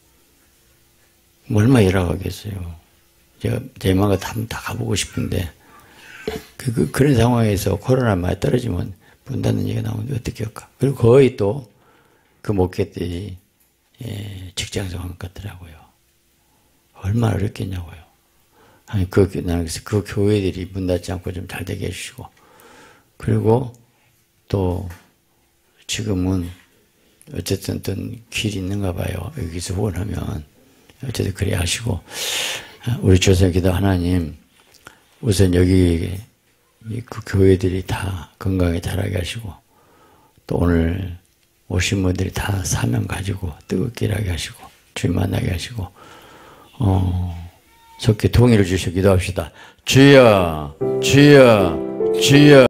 얼마나 일하겠어요. 제가 제 마음과 다, 다 가보고 싶은데 그, 그, 그런 상황에서 코로나 많이 떨어지면 문 닫는 얘기가 나오는데 어떻게 할까. 그리고 거의 또 그 목회들이 예, 직장생활 같더라고요. 얼마나 어렵겠냐고요. 아니, 그, 나는 그래서 그 교회들이 문 닫지 않고 좀 잘 되게 해주시고. 그리고 또 지금은 어쨌든 어떤 길이 있는가 봐요. 여기서 후원하면. 어쨌든 그래 하시고. 우리 조선 기도 하나님, 우선 여기 그 교회들이 다 건강에 자라게 하시고, 또 오늘 오신 분들이 다 사명 가지고 뜨겁게 일하게 하시고, 주님 만나게 하시고, 어, 속히 통일을 주시고 기도합시다. 주여, 주여, 주여.